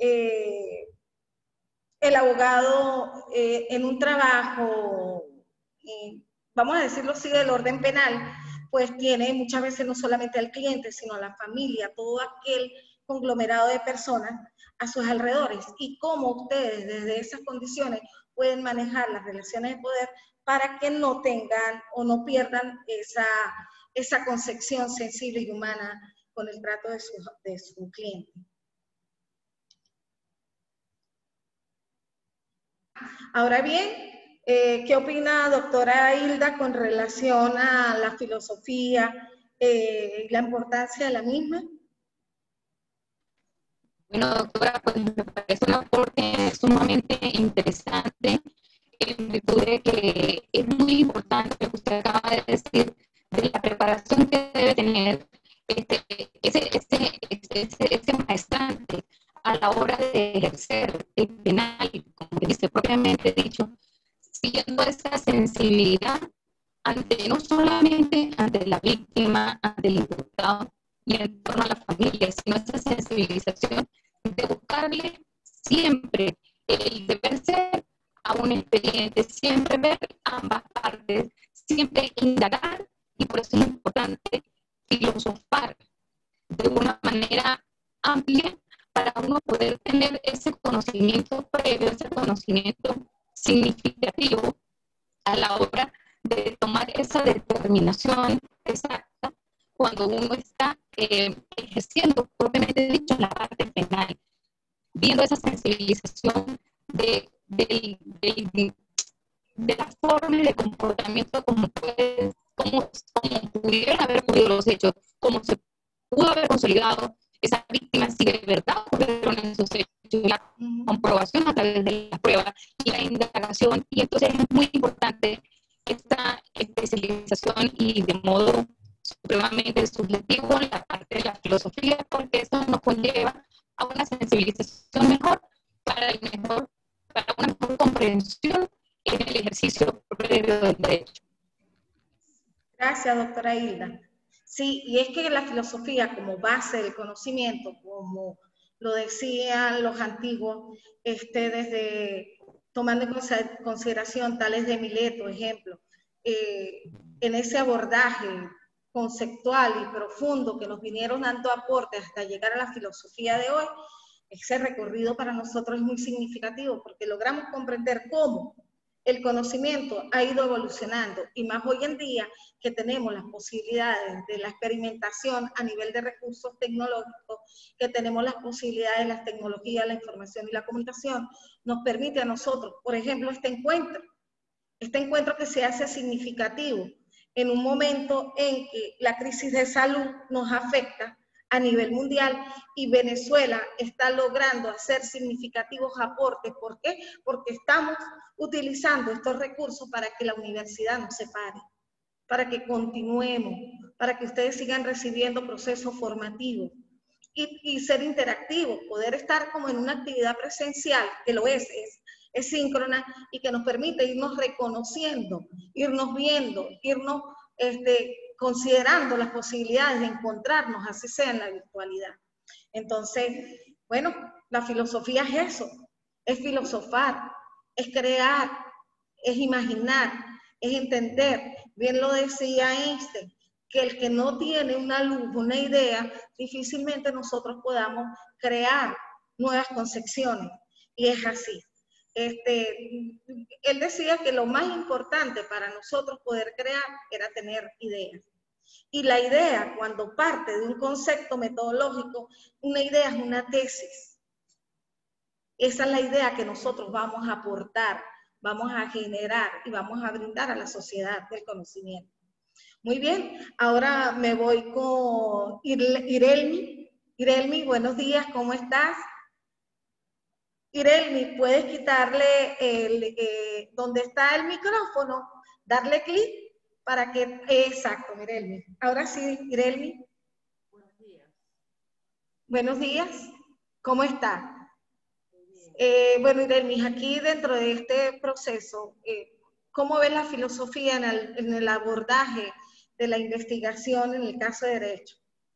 el abogado en un trabajo, vamos a decirlo así, del orden penal, pues tiene muchas veces no solamente al cliente, sino a la familia, todo aquel conglomerado de personas a sus alrededores. Y cómo ustedes desde esas condiciones pueden manejar las relaciones de poder para que no tengan o no pierdan esa concepción sensible y humana con el trato de su cliente. Ahora bien, ¿qué opina doctora Hilda con relación a la filosofía y la importancia de la misma? Bueno, doctora, pues me parece un aporte sumamente interesante en virtud de que es muy importante lo que usted acaba de decir, de la preparación que debe tener ese maestrante a la hora de ejercer el penal, como dice propiamente dicho, siendo esa sensibilidad no solamente ante la víctima, ante el imputado y en torno a la familia, sino esa sensibilización de buscarle siempre el deber ser a un expediente, siempre ver ambas partes, siempre indagar, y por eso es importante filosofar de una manera amplia para uno poder tener ese conocimiento previo, ese conocimiento significativo a la hora de tomar esa determinación exacta cuando uno está ejerciendo, propiamente dicho, la parte penal, viendo esa sensibilización de la forma de comportamiento como pudieron haber ocurrido los hechos, cómo se pudo haber consolidado esa víctima, si de verdad ocurrieron esos hechos, la comprobación a través de la prueba y la indagación. Y entonces es muy importante esta especialización y de modo supremamente subjetivo en la parte de la filosofía, porque eso nos conlleva a una sensibilización mejor para una mejor comprensión en el ejercicio previo del derecho. Gracias, doctora Hilda. Sí, y es que la filosofía como base del conocimiento, como lo decían los antiguos, desde tomando en consideración tales de Mileto, ejemplo, en ese abordaje conceptual y profundo que nos vinieron dando aportes hasta llegar a la filosofía de hoy, ese recorrido para nosotros es muy significativo porque logramos comprender cómo el conocimiento ha ido evolucionando, y más hoy en día que tenemos las posibilidades de la experimentación a nivel de recursos tecnológicos, que tenemos las posibilidades de las tecnologías, la información y la comunicación, nos permite a nosotros, por ejemplo, este encuentro que se hace significativo en un momento en que la crisis de salud nos afecta a nivel mundial y Venezuela está logrando hacer significativos aportes. ¿Por qué? Porque estamos utilizando estos recursos para que la universidad no se pare, para que continuemos, para que ustedes sigan recibiendo procesos formativos y ser interactivos, poder estar como en una actividad presencial, que lo es síncrona y que nos permite irnos reconociendo, irnos viendo, irnos considerando las posibilidades de encontrarnos, así sea en la virtualidad. Entonces, bueno, la filosofía es eso, es filosofar, es crear, es imaginar, es entender. Bien lo decía Einstein, que el que no tiene una luz, una idea, difícilmente nosotros podamos crear nuevas concepciones, y es así. Él decía que lo más importante para nosotros poder crear era tener ideas. Y la idea, cuando parte de un concepto metodológico, una idea es una tesis. Esa es la idea que nosotros vamos a aportar, vamos a generar y vamos a brindar a la sociedad del conocimiento. Muy bien, ahora me voy con Irelmi. Irelmi, buenos días, ¿cómo estás? Irelmi, ¿puedes quitarle donde está el micrófono? Darle clic para que... Exacto, Irelmi. Ahora sí, Irelmi. Buenos días. Buenos días. ¿Cómo está? Bueno, Irelmi, aquí dentro de este proceso, ¿cómo ves la filosofía en el abordaje de la investigación en el caso de derecho?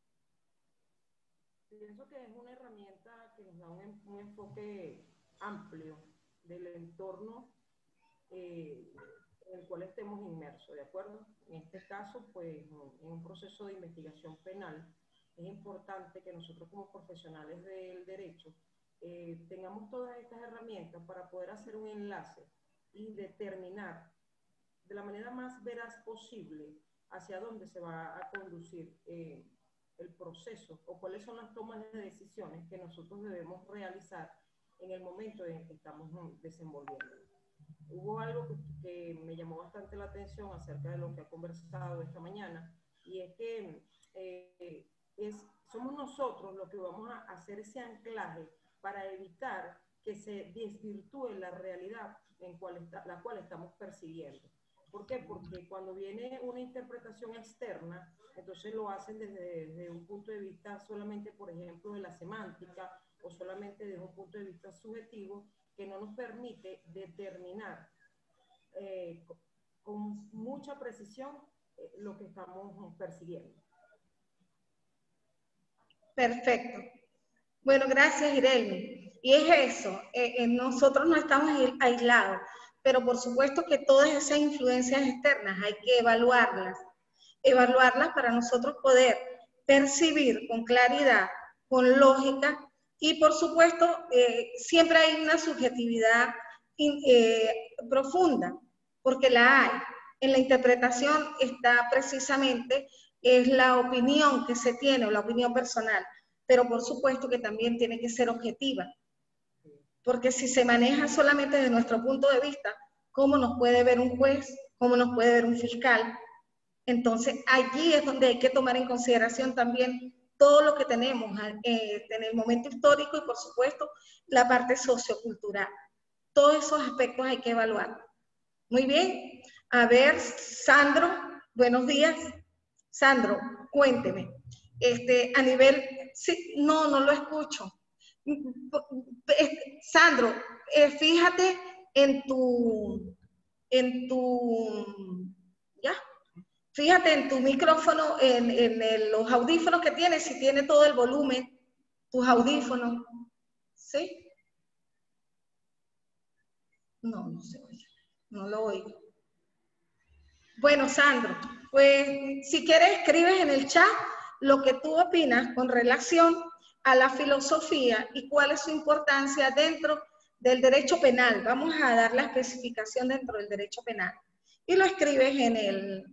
Pienso que es una herramienta que nos da un enfoque amplio del entorno en el cual estemos inmersos, ¿de acuerdo? En este caso, pues, en un proceso de investigación penal, es importante que nosotros como profesionales del derecho tengamos todas estas herramientas para poder hacer un enlace y determinar de la manera más veraz posible hacia dónde se va a conducir el proceso o cuáles son las tomas de decisiones que nosotros debemos realizar en el momento en el que estamos desenvolviendo. Hubo algo que me llamó bastante la atención acerca de lo que ha conversado esta mañana, y es que somos nosotros los que vamos a hacer ese anclaje para evitar que se desvirtúe la realidad en la cual estamos persiguiendo. ¿Por qué? Porque cuando viene una interpretación externa, entonces lo hacen desde un punto de vista solamente, por ejemplo, de la semántica, o solamente desde un punto de vista subjetivo, que no nos permite determinar con mucha precisión lo que estamos persiguiendo. Perfecto. Bueno, gracias, Irelmi. Y es eso, nosotros no estamos aislados, pero por supuesto que todas esas influencias externas hay que evaluarlas para nosotros poder percibir con claridad, con lógica, y por supuesto siempre hay una subjetividad profunda, porque la hay. En la interpretación está precisamente, es la opinión que se tiene, o la opinión personal, pero por supuesto que también tiene que ser objetiva, porque si se maneja solamente desde nuestro punto de vista, ¿cómo nos puede ver un juez? ¿Cómo nos puede ver un fiscal? Entonces, allí es donde hay que tomar en consideración también todo lo que tenemos en el momento histórico y, por supuesto, la parte sociocultural. Todos esos aspectos hay que evaluar. Muy bien. A ver, Sandro, buenos días. Sandro, cuénteme. A nivel... Sí, no lo escucho. Sandro, fíjate en tu... ¿Ya? Fíjate en tu micrófono, los audífonos que tienes, si tiene todo el volumen, tus audífonos. ¿Sí? No se oye. No lo oigo. Bueno, Sandro, pues si quieres escribes en el chat lo que tú opinas con relación a la filosofía y cuál es su importancia dentro del derecho penal. Vamos a dar la especificación dentro del derecho penal. Y lo escribes en el...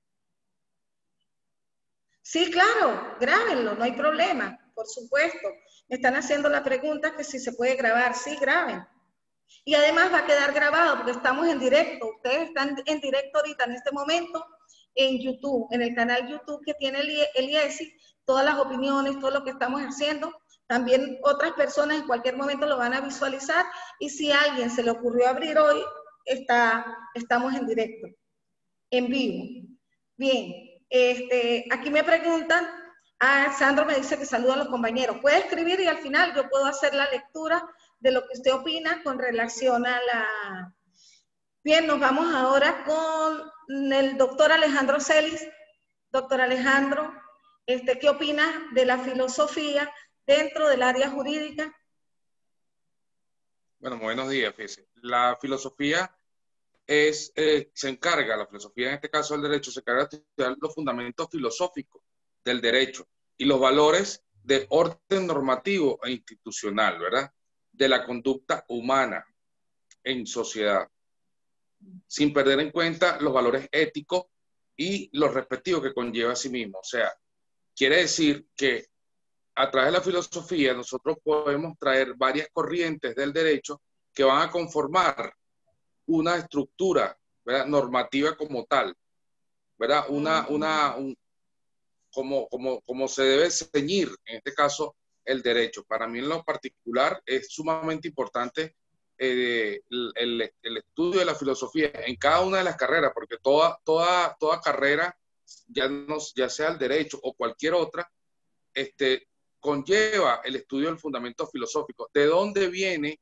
Sí, claro, grábenlo, no hay problema, por supuesto. Me están haciendo la pregunta que si se puede grabar. Sí, graben. Y además va a quedar grabado porque estamos en directo. Ustedes están en directo ahorita en este momento en YouTube, en el canal YouTube que tiene el IESI, todas las opiniones, todo lo que estamos haciendo. También otras personas en cualquier momento lo van a visualizar y si a alguien se le ocurrió abrir hoy, estamos en directo, en vivo. Bien, aquí me preguntan, Sandro me dice que saluda a los compañeros. Puede escribir y al final yo puedo hacer la lectura de lo que usted opina con relación a la... Bien, nos vamos ahora con el doctor Alejandro Celis. Doctor Alejandro, ¿qué opina de la filosofía dentro del área jurídica? Bueno, buenos días, fíjese. La filosofía la filosofía en este caso del derecho, se encarga de estudiar los fundamentos filosóficos del derecho y los valores de orden normativo e institucional, ¿verdad? De la conducta humana en sociedad, sin perder en cuenta los valores éticos y los respectivos que conlleva a sí mismo. O sea, quiere decir que a través de la filosofía nosotros podemos traer varias corrientes del derecho que van a conformar una estructura, ¿verdad?, normativa como tal, ¿verdad? Como se debe ceñir, en este caso, el derecho. Para mí en lo particular es sumamente importante el estudio de la filosofía en cada una de las carreras, porque toda carrera, ya sea el derecho o cualquier otra, conlleva el estudio del fundamento filosófico. ¿De dónde viene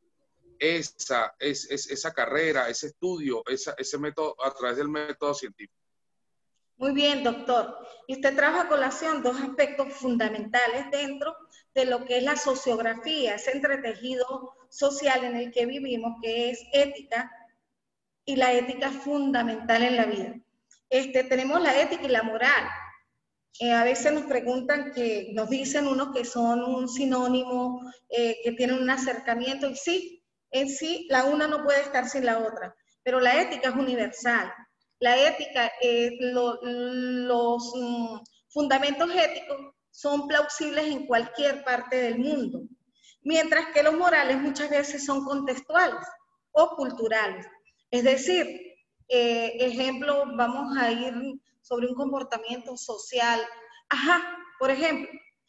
esa carrera, ese estudio, ese método a través del método científico? Muy bien, doctor. Y usted trajo a colación dos aspectos fundamentales dentro de lo que es la sociografía, ese entretejido social en el que vivimos, que es ética, y la ética fundamental en la vida. Tenemos la ética y la moral. A veces nos preguntan, nos dicen unos que son un sinónimo, que tienen un acercamiento, y sí, en sí, la una no puede estar sin la otra, pero la ética es universal. La ética, los fundamentos éticos son plausibles en cualquier parte del mundo, mientras que los morales muchas veces son contextuales o culturales. Es decir, ejemplo, vamos a ir sobre un comportamiento social. Por ejemplo,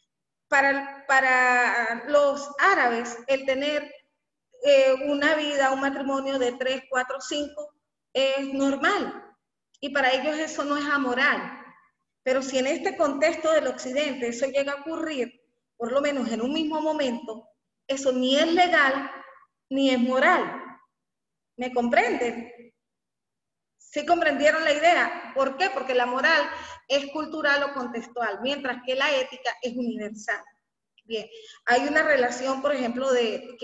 para los árabes, el tener una vida, un matrimonio de 3, 4, 5 es normal. Y para ellos eso no es amoral. Pero si en este contexto del occidente eso llega a ocurrir, por lo menos en un mismo momento, eso ni es legal ni es moral. ¿Me comprenden? ¿Sí comprendieron la idea? ¿Por qué? Porque la moral es cultural o contextual, mientras que la ética es universal. Bien, hay una relación, por ejemplo, de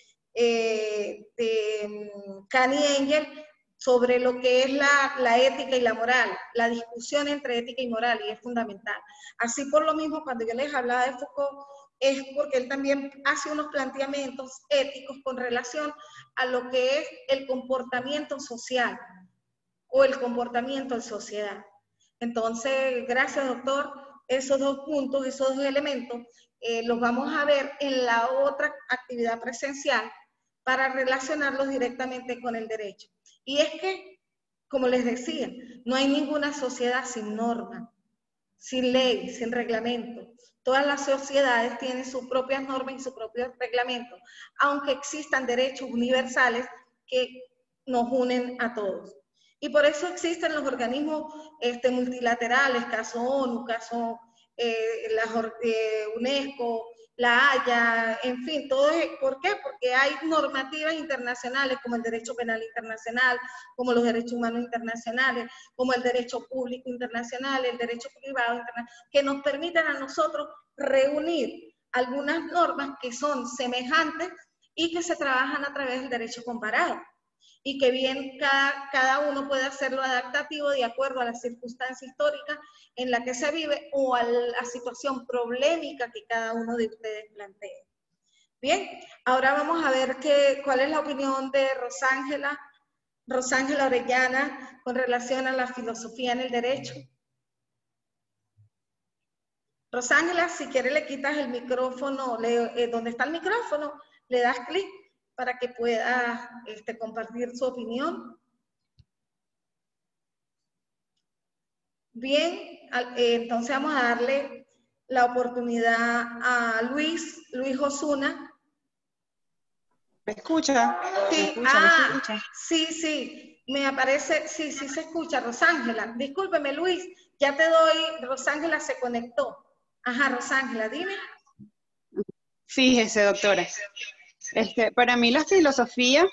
Kant y Engels sobre lo que es la ética y la moral, la discusión entre ética y moral, y es fundamental. Así por lo mismo, cuando yo les hablaba de Foucault, es porque él también hace unos planteamientos éticos con relación a lo que es el comportamiento social o el comportamiento en sociedad. Entonces, gracias, doctor. Esos dos puntos, esos dos elementos, los vamos a ver en la otra actividad presencial para relacionarlos directamente con el derecho. Y es que, como les decía, no hay ninguna sociedad sin norma, sin ley, sin reglamento. Todas las sociedades tienen sus propias normas y sus propios reglamentos, aunque existan derechos universales que nos unen a todos. Y por eso existen los organismos multilaterales, caso ONU, caso UNESCO, la Haya, en fin, todo es, ¿por qué? Porque hay normativas internacionales como el derecho penal internacional, como los derechos humanos internacionales, como el derecho público internacional, el derecho privado internacional, que nos permiten a nosotros reunir algunas normas que son semejantes y que se trabajan a través del derecho comparado. Y que bien cada uno puede hacerlo adaptativo de acuerdo a la circunstancia histórica en la que se vive o a la situación problemática que cada uno de ustedes plantee. Bien, ahora vamos a ver cuál es la opinión de Rosángela Orellana con relación a la filosofía en el derecho. Rosángela, si quiere le quitas el micrófono, donde está el micrófono, le das clic para que pueda compartir su opinión. Bien, entonces vamos a darle la oportunidad a Luis Osuna. ¿Me escucha? Sí, ¿Me escucha? Sí, me aparece, sí se escucha, Rosángela. Discúlpeme, Luis, ya te doy, Rosángela se conectó. Ajá, Rosángela, dime. Fíjese, doctora. Para mí la filosofía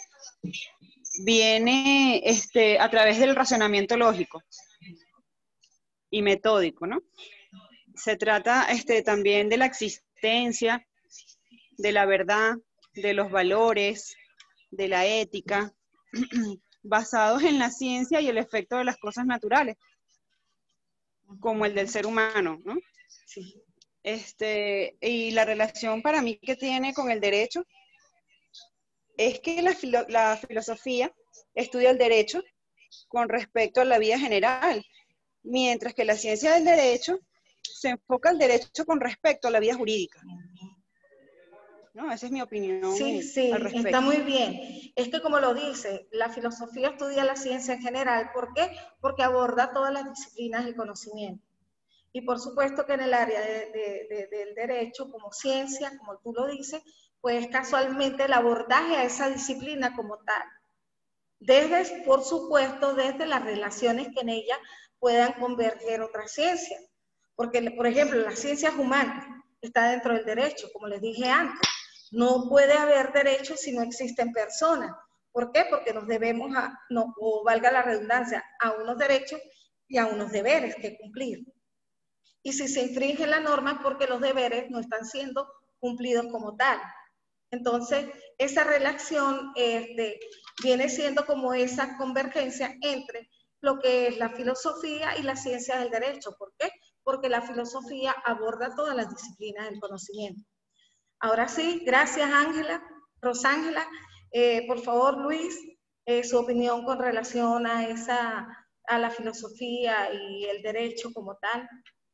viene a través del razonamiento lógico y metódico, ¿no? Se trata también de la existencia, de la verdad, de los valores, de la ética, basados en la ciencia y el efecto de las cosas naturales, como el del ser humano, ¿no? Sí. Y la relación para mí que tiene con el derecho es que la filosofía estudia el derecho con respecto a la vida general, mientras que la ciencia del derecho se enfoca al derecho con respecto a la vida jurídica. ¿No? Esa es mi opinión al respecto. Está muy bien. Es que como lo dice, la filosofía estudia la ciencia en general. ¿Por qué? Porque aborda todas las disciplinas del conocimiento. Y por supuesto que en el área del derecho, como ciencia, como tú lo dices, pues casualmente el abordaje a esa disciplina como tal. Por supuesto, desde las relaciones que en ella puedan converger otras ciencias. Porque, por ejemplo, las ciencias humanas está dentro del derecho, como les dije antes. No puede haber derecho si no existen personas. ¿Por qué? Porque nos debemos o valga la redundancia, a unos derechos y a unos deberes que cumplir. Y si se infringe la norma es porque los deberes no están siendo cumplidos como tal. Entonces, esa relación viene siendo como esa convergencia entre lo que es la filosofía y la ciencia del derecho. ¿Por qué? Porque la filosofía aborda todas las disciplinas del conocimiento. Ahora sí, gracias Rosángela. Por favor, Luis, su opinión con relación a la filosofía y el derecho como tal.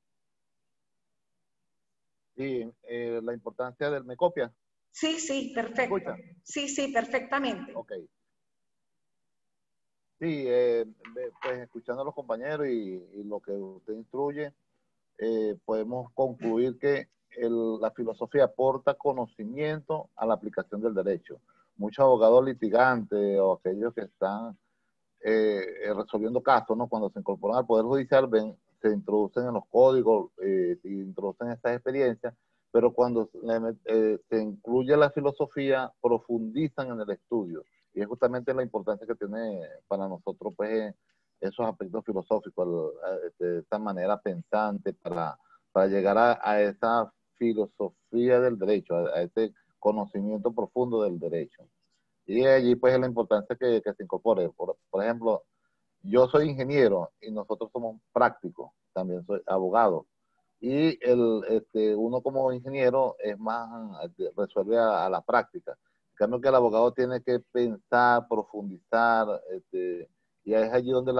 Sí, la importancia del... ¿Me copia? Sí, perfecto. ¿Escucha? Sí, perfectamente. Ok. Sí, pues escuchando a los compañeros y lo que usted instruye, podemos concluir que la filosofía aporta conocimiento a la aplicación del derecho. Muchos abogados litigantes o aquellos que están resolviendo casos, ¿no? Cuando se incorporan al Poder Judicial, se introducen en los códigos, introducen estas experiencias, pero cuando se incluye la filosofía, profundizan en el estudio. Y es justamente la importancia que tiene para nosotros, pues, esos aspectos filosóficos, de esta manera pensante, para llegar a esa filosofía del derecho, a ese conocimiento profundo del derecho. Y allí, pues, es la importancia que se incorpore. Por ejemplo, yo soy ingeniero y nosotros somos prácticos, también soy abogado. Y uno uno como ingeniero es más, resuelve a la práctica. En cambio que el abogado tiene que pensar, profundizar, y es allí donde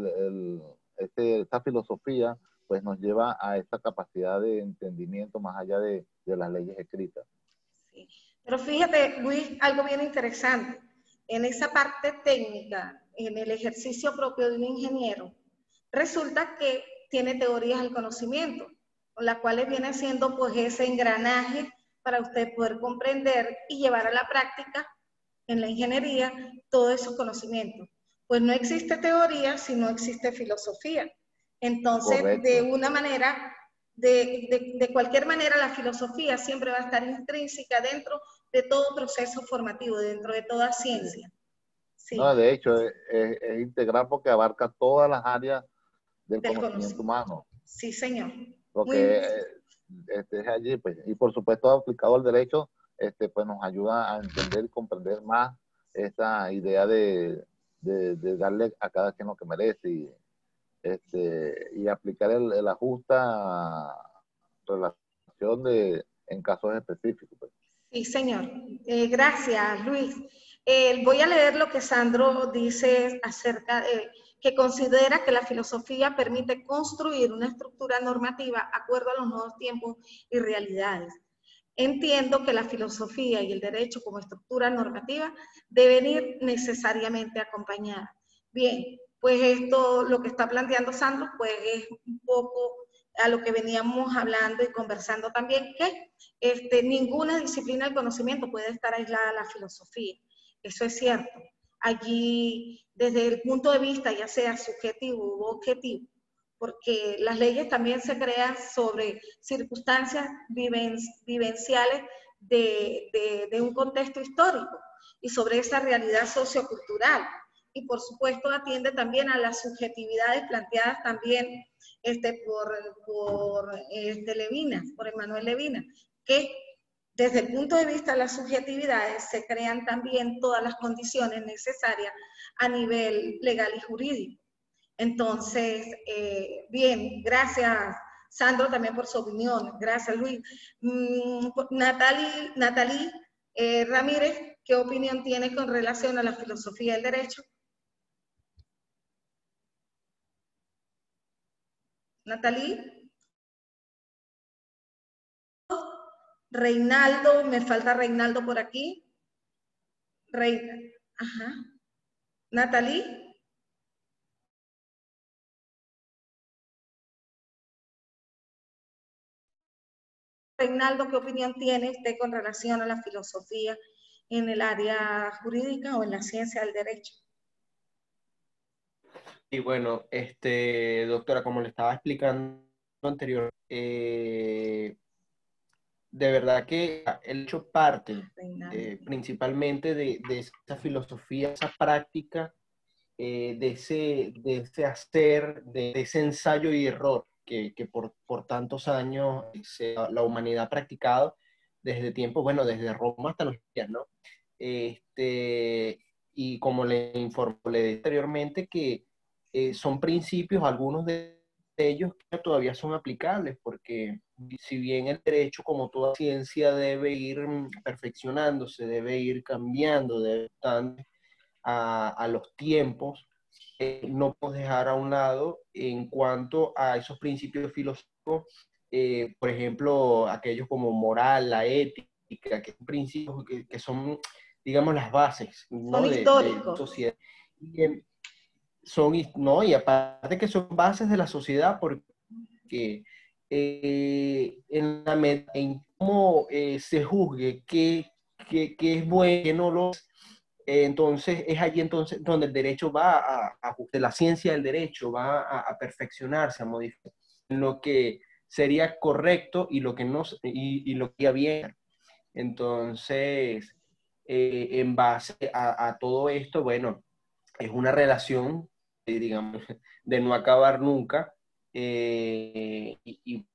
esta filosofía pues nos lleva a esta capacidad de entendimiento más allá de las leyes escritas. Sí. Pero fíjate, Luis, algo bien interesante. En esa parte técnica, en el ejercicio propio de un ingeniero, resulta que tiene teorías del conocimiento, con las cuales viene siendo pues ese engranaje para usted poder comprender y llevar a la práctica en la ingeniería todos esos conocimientos. Pues no existe teoría si no existe filosofía. Entonces, Correcto. de una manera, de cualquier manera, la filosofía siempre va a estar intrínseca dentro de todo proceso formativo, dentro de toda ciencia. Sí. No, de hecho, es integral porque abarca todas las áreas del Del conocimiento humano. Sí, señor. Porque es allí, pues, y por supuesto aplicado al derecho, pues nos ayuda a entender y comprender más esta idea de darle a cada quien lo que merece y aplicar la justa relación en casos específicos. Pues. Sí, señor. Gracias, Luis. Voy a leer lo que Sandro dice acerca de que considera que la filosofía permite construir una estructura normativa acorde a los nuevos tiempos y realidades. Entiendo que la filosofía y el derecho como estructura normativa deben ir necesariamente acompañadas. Bien, pues esto, lo que está planteando Sandro, pues es un poco a lo que veníamos hablando y conversando también, que ninguna disciplina del conocimiento puede estar aislada de la filosofía. Eso es cierto. Allí, desde el punto de vista, ya sea subjetivo u objetivo, porque las leyes también se crean sobre circunstancias vivenciales de un contexto histórico y sobre esa realidad sociocultural. Y por supuesto atiende también a las subjetividades planteadas también por Levinas, por Emmanuel Levinas, que desde el punto de vista de las subjetividades se crean también todas las condiciones necesarias a nivel legal y jurídico. Entonces, bien, gracias Sandro también por su opinión, gracias Luis. Natalie Ramírez, ¿qué opinión tiene con relación a la filosofía del derecho? Natalie. Reinaldo, me falta Reinaldo por aquí. Ajá. Natalie. Reinaldo, ¿qué opinión tiene usted con relación a la filosofía en el área jurídica o en la ciencia del derecho? Y bueno, doctora, como le estaba explicando anterior, de verdad que el hecho parte principalmente de esa filosofía, esa práctica, de ese hacer, de ese ensayo y error que por tantos años la humanidad ha practicado desde tiempos, bueno, desde Roma hasta los días, ¿no? Y como le informé anteriormente, que son principios, algunos de ellos que todavía son aplicables, porque si bien el derecho, como toda ciencia, debe ir perfeccionándose, debe ir cambiando, debe estar a los tiempos, no podemos dejar a un lado en cuanto a esos principios filosóficos, por ejemplo, aquellos como moral, la ética, que son principios que son, digamos, las bases, ¿no? Son históricos. De sociedad. Y aparte que son bases de la sociedad, porque en cómo se juzgue qué es bueno, qué no lo es, entonces es allí entonces donde el derecho va la ciencia del derecho va a perfeccionarse, a modificar lo que sería correcto y lo que no, y lo que bien. Entonces, en base a todo esto, bueno, es una relación, digamos, de no acabar nunca, y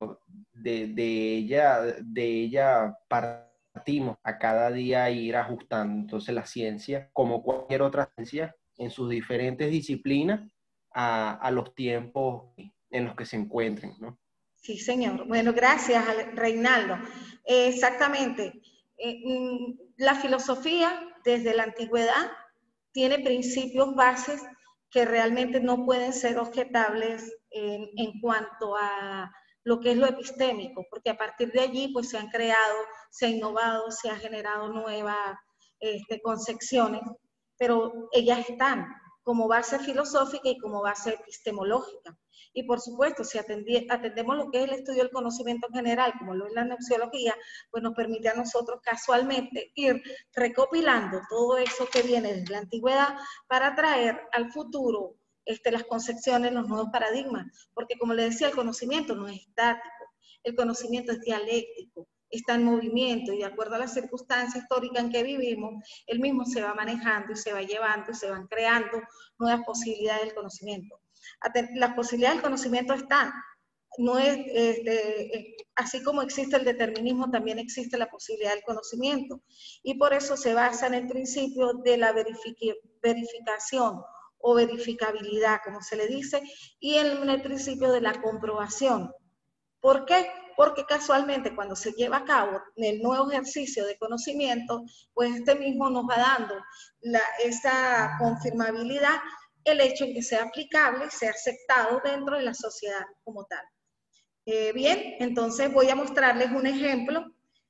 de ella partimos a cada día ir ajustando. Entonces la ciencia, como cualquier otra ciencia, en sus diferentes disciplinas, a los tiempos en los que se encuentren, ¿no? Sí, señor. Bueno, gracias, Reinaldo. Exactamente. La filosofía, desde la antigüedad, tiene principios bases que realmente no pueden ser objetables en cuanto a lo que es lo epistémico, porque a partir de allí pues se han creado, se ha innovado, se han generado nuevas concepciones, pero ellas están como base filosófica y como base epistemológica. Y por supuesto, si atendemos lo que es el estudio del conocimiento en general, como lo es la nociología, pues nos permite a nosotros casualmente ir recopilando todo eso que viene desde la antigüedad para traer al futuro las concepciones, los nuevos paradigmas. Porque como les decía, el conocimiento no es estático, el conocimiento es dialéctico, está en movimiento y de acuerdo a las circunstancias históricas en que vivimos, el mismo se va manejando y se va llevando y se van creando nuevas posibilidades del conocimiento. Las posibilidades del conocimiento están, no es, así como existe el determinismo, también existe la posibilidad del conocimiento y por eso se basa en el principio de la verificación o verificabilidad, como se le dice, y en el principio de la comprobación. ¿Por qué? Porque casualmente cuando se lleva a cabo el nuevo ejercicio de conocimiento, pues este mismo nos va dando esa confirmabilidad, el hecho de que sea aplicable, sea aceptado dentro de la sociedad como tal. Bien, entonces voy a mostrarles un ejemplo,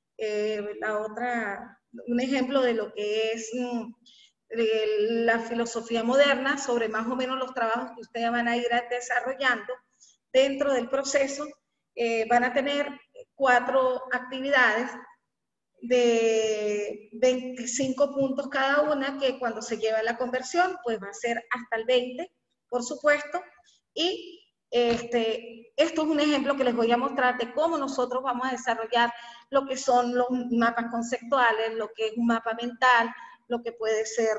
un ejemplo de lo que es la filosofía moderna, sobre más o menos los trabajos que ustedes van a ir desarrollando dentro del proceso. Van a tener 4 actividades de 25 puntos cada una, que cuando se lleva la conversión, pues va a ser hasta el 20, por supuesto, y esto es un ejemplo que les voy a mostrar de cómo nosotros vamos a desarrollar lo que son los mapas conceptuales, lo que es un mapa mental, lo que puede ser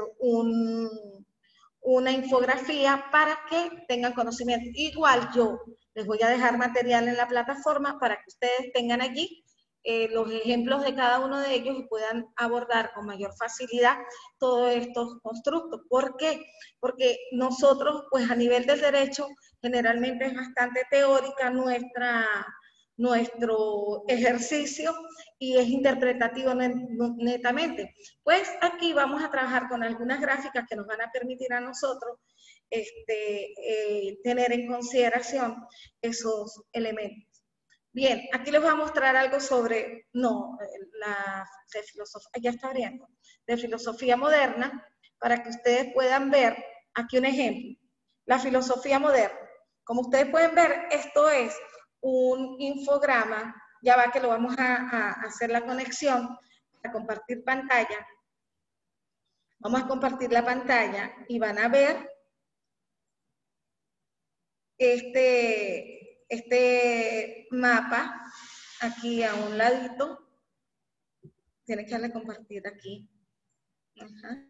una infografía para que tengan conocimiento. Igual yo les voy a dejar material en la plataforma para que ustedes tengan allí los ejemplos de cada uno de ellos y puedan abordar con mayor facilidad todos estos constructos. ¿Por qué? Porque nosotros, pues a nivel del derecho, generalmente es bastante teórica nuestro ejercicio y es interpretativo netamente. Pues aquí vamos a trabajar con algunas gráficas que nos van a permitir a nosotros tener en consideración esos elementos. Bien, aquí les voy a mostrar algo sobre, de filosofía, ya está abriendo, de filosofía moderna, para que ustedes puedan ver, aquí un ejemplo, la filosofía moderna. Como ustedes pueden ver, esto es un infograma, ya va que lo vamos a hacer la conexión, a compartir pantalla. Vamos a compartir la pantalla y van a ver este mapa aquí a un ladito. Tienes que darle a compartir aquí. Ajá.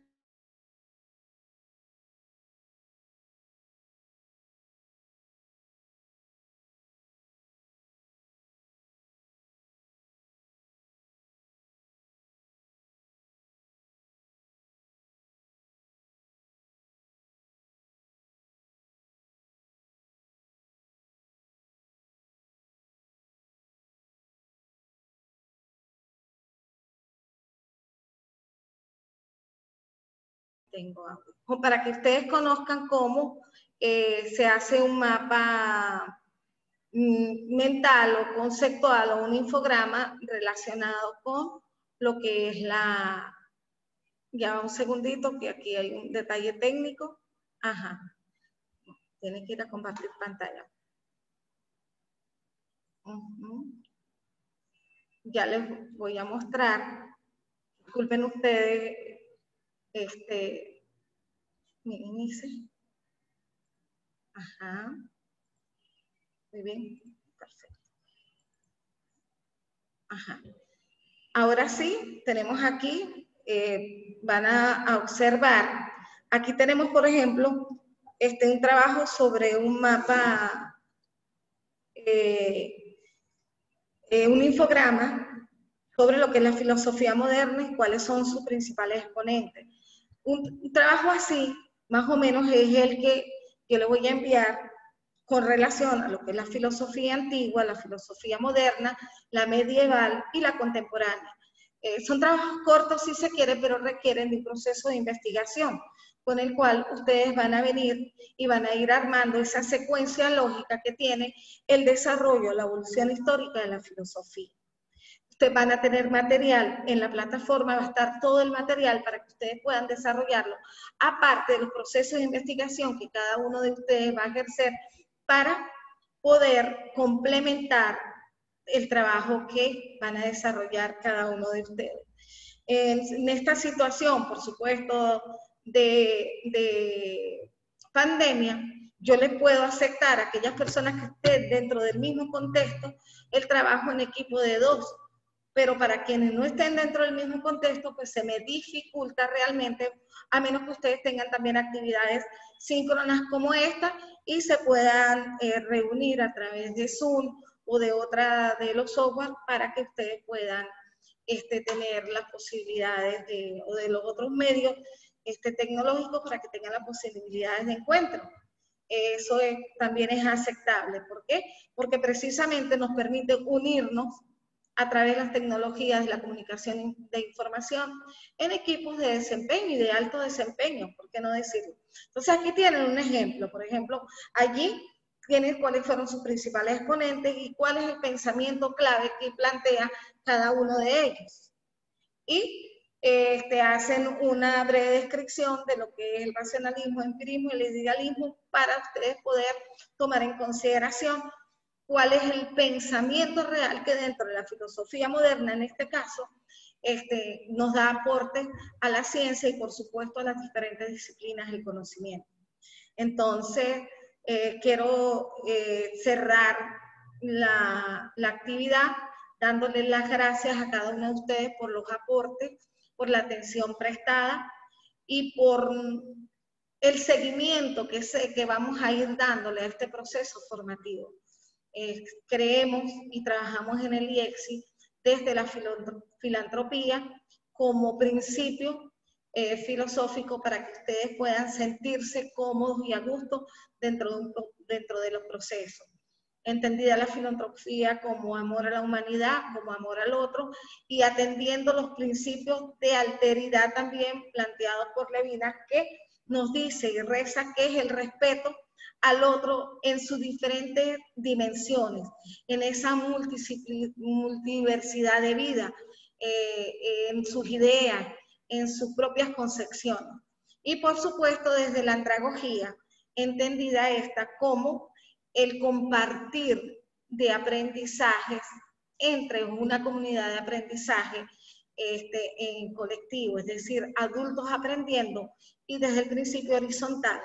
Para que ustedes conozcan cómo se hace un mapa mental o conceptual o un infograma relacionado con lo que es ya un segundito, que aquí hay un detalle técnico. Ajá. Tienen que ir a compartir pantalla. Ya les voy a mostrar. Disculpen ustedes, miren, hice. Ajá. Muy bien. Perfecto. Ajá. Ahora sí, tenemos aquí, van a observar, aquí tenemos, por ejemplo, un trabajo sobre un mapa, un infograma sobre lo que es la filosofía moderna y cuáles son sus principales exponentes. Un trabajo así, más o menos, es el que yo le voy a enviar con relación a lo que es la filosofía antigua, la filosofía moderna, la medieval y la contemporánea. Son trabajos cortos si se quiere, pero requieren de un proceso de investigación con el cual ustedes van a venir y van a ir armando esa secuencia lógica que tiene el desarrollo, la evolución histórica de la filosofía. Ustedes van a tener material en la plataforma, va a estar todo el material para que ustedes puedan desarrollarlo, aparte de los procesos de investigación que cada uno de ustedes va a ejercer para poder complementar el trabajo que van a desarrollar cada uno de ustedes. En esta situación, por supuesto, de pandemia, yo les puedo aceptar a aquellas personas que estén dentro del mismo contexto el trabajo en equipo de 2, pero para quienes no estén dentro del mismo contexto, pues se me dificulta realmente, a menos que ustedes tengan también actividades síncronas como esta y se puedan reunir a través de Zoom o de otra de los software para que ustedes puedan tener las posibilidades o de los otros medios tecnológicos para que tengan las posibilidades de encuentro. Eso también es aceptable. ¿Por qué? Porque precisamente nos permite unirnos a través de las tecnologías de la comunicación de información en equipos de desempeño y de alto desempeño, ¿por qué no decirlo? Entonces aquí tienen un ejemplo, por ejemplo, allí tienen cuáles fueron sus principales exponentes y cuál es el pensamiento clave que plantea cada uno de ellos. Y hacen una breve descripción de lo que es el racionalismo, el empirismo y el idealismo para ustedes poder tomar en consideración cuál es el pensamiento real que dentro de la filosofía moderna, en este caso, nos da aportes a la ciencia y por supuesto a las diferentes disciplinas del conocimiento. Entonces, quiero cerrar la actividad dándoles las gracias a cada uno de ustedes por los aportes, por la atención prestada y por el seguimiento que vamos a ir dándole a este proceso formativo. Creemos y trabajamos en el IEXI desde la filantropía como principio filosófico para que ustedes puedan sentirse cómodos y a gusto dentro de los procesos. Entendida la filantropía como amor a la humanidad, como amor al otro, y atendiendo los principios de alteridad también planteados por Levinas, que nos dice y reza que es el respeto al otro en sus diferentes dimensiones, en esa multiversidad de vida, en sus ideas, en sus propias concepciones. Y por supuesto desde la andragogía, entendida esta como el compartir de aprendizajes entre una comunidad de aprendizaje en colectivo, es decir, adultos aprendiendo y desde el principio horizontal,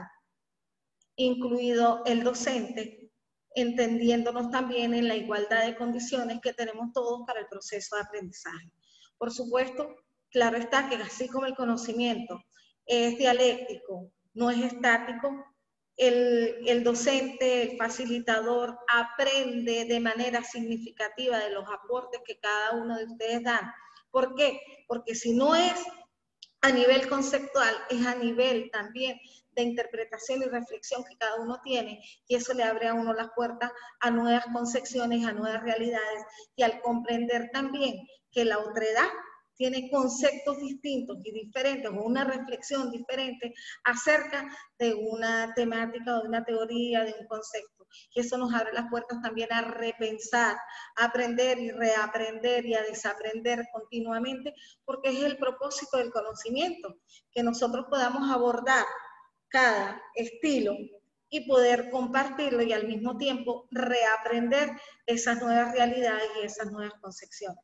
incluido el docente, entendiéndonos también en la igualdad de condiciones que tenemos todos para el proceso de aprendizaje. Por supuesto, claro está que así como el conocimiento es dialéctico, no es estático, el docente, el facilitador aprende de manera significativa de los aportes que cada uno de ustedes dan. ¿Por qué? Porque si no es a nivel conceptual, es a nivel también de interpretación y reflexión que cada uno tiene, y eso le abre a uno las puertas a nuevas concepciones, a nuevas realidades, y al comprender también que la otredad tiene conceptos distintos y diferentes, o una reflexión diferente acerca de una temática o de una teoría, de un concepto. Y eso nos abre las puertas también a repensar, a aprender y reaprender y a desaprender continuamente, porque es el propósito del conocimiento, que nosotros podamos abordar cada estilo y poder compartirlo y al mismo tiempo reaprender esas nuevas realidades y esas nuevas concepciones.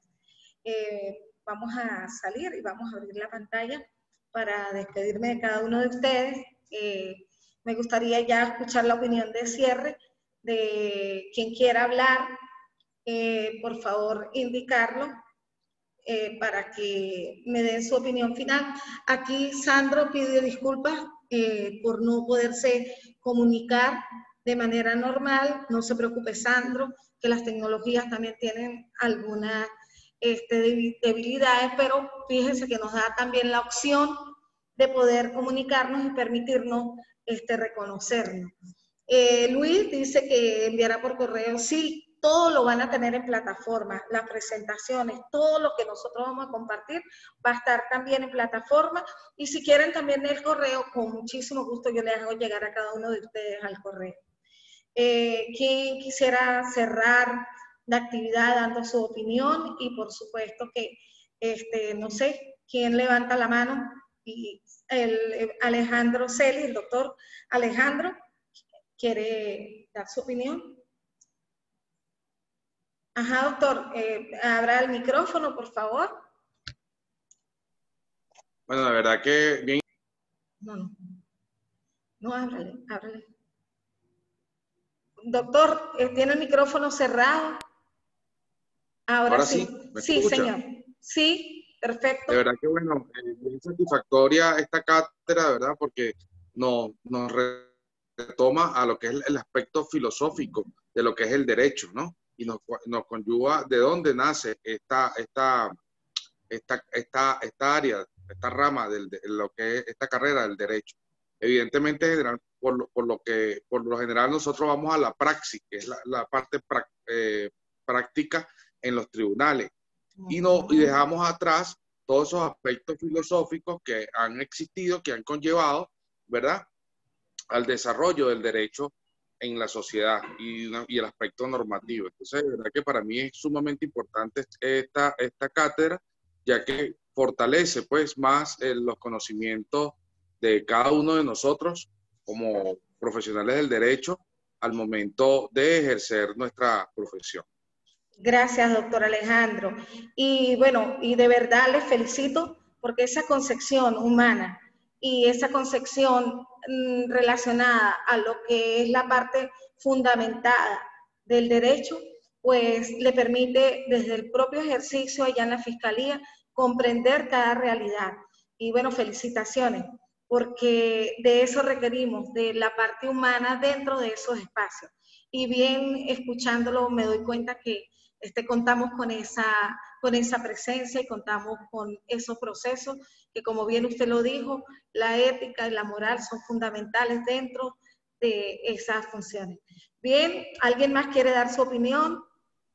Vamos a salir y vamos a abrir la pantalla para despedirme de cada uno de ustedes. Me gustaría ya escuchar la opinión de cierre de quien quiera hablar. Por favor, indicarlo para que me den su opinión final. Aquí Sandro pide disculpas por no poderse comunicar de manera normal. No se preocupe, Sandro, que las tecnologías también tienen algunas debilidades, pero fíjense que nos da también la opción de poder comunicarnos y permitirnos reconocernos. Luis dice que enviará por correo. Sí, todo lo van a tener en plataforma, las presentaciones, todo lo que nosotros vamos a compartir va a estar también en plataforma, y si quieren también el correo, con muchísimo gusto yo les hago llegar a cada uno de ustedes al correo. ¿Quién quisiera cerrar la actividad dando su opinión? Y por supuesto que, no sé, ¿quién levanta la mano? Y Alejandro Celi, el doctor Alejandro, ¿quiere dar su opinión? Ajá, doctor, abra el micrófono, por favor. Bueno, la verdad que bien. No, ábrale. Doctor, ¿tiene el micrófono cerrado? Ahora sí. Sí, escucha? Señor. Sí, perfecto. De verdad que bueno, bien satisfactoria esta cátedra, ¿verdad? Porque nos retoma a lo que es el aspecto filosófico de lo que es el derecho, ¿no? Y nos conyuga de dónde nace esta área, esta rama de lo que es esta carrera del derecho. Evidentemente, por lo general nosotros vamos a la praxis, que es la parte práctica en los tribunales, y dejamos atrás todos esos aspectos filosóficos que han existido, que han conllevado, ¿verdad?, al desarrollo del derecho en la sociedad y el aspecto normativo. Entonces, de verdad que para mí es sumamente importante esta cátedra, ya que fortalece pues más los conocimientos de cada uno de nosotros como profesionales del derecho al momento de ejercer nuestra profesión. Gracias, doctor Alejandro. Y bueno, y de verdad les felicito porque esa concepción humana y esa concepción relacionada a lo que es la parte fundamentada del derecho, pues le permite desde el propio ejercicio allá en la Fiscalía comprender cada realidad. Y bueno, felicitaciones, porque de eso requerimos, de la parte humana dentro de esos espacios. Y bien, escuchándolo me doy cuenta que contamos con esa presencia y contamos con esos procesos que, como bien usted lo dijo, la ética y la moral son fundamentales dentro de esas funciones. Bien, ¿alguien más quiere dar su opinión?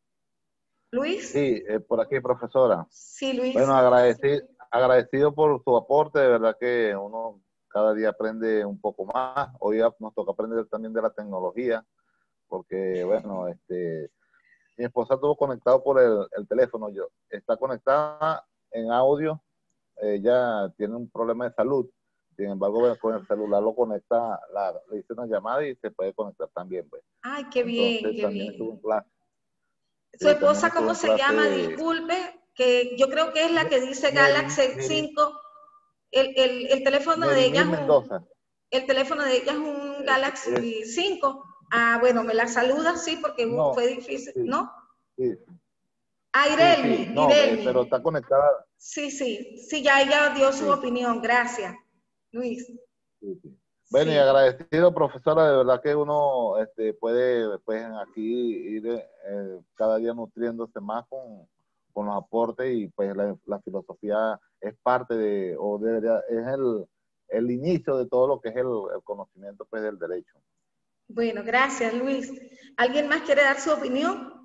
¿Luis? Sí, por aquí, profesora. Sí, Luis. Bueno, agradecido por su aporte, de verdad que uno cada día aprende un poco más. Hoy nos toca aprender también de la tecnología, porque, bueno, mi esposa estuvo conectado por el teléfono, está conectada en audio, ella tiene un problema de salud, sin embargo con el celular lo conecta, le hice una llamada y se puede conectar también. Pues. Ay, qué bien, entonces, qué también bien. estuvo en clase. ¿Su esposa cómo se llama? Disculpe, que yo creo que es la que dice Galaxy 5, el teléfono de ella es el teléfono de ella es un Galaxy 5. Ah, bueno, me la saluda, sí, porque fue difícil, sí, ¿no? Sí. Irelmi, sí. No, Irelmi. pero está conectada. Sí, ya ella dio su opinión, gracias, Luis. Sí. Bueno, y agradecido, profesora, de verdad que uno puede pues aquí ir cada día nutriéndose más con los aportes, y pues la filosofía es parte de, es el inicio de todo lo que es el conocimiento pues del derecho. Bueno, gracias, Luis. ¿Alguien más quiere dar su opinión?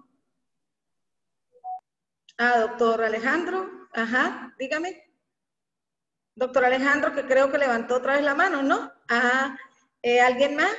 Doctor Alejandro. Ajá, dígame. Doctor Alejandro, que creo que levantó otra vez la mano, ¿no? Ajá. ¿Alguien más?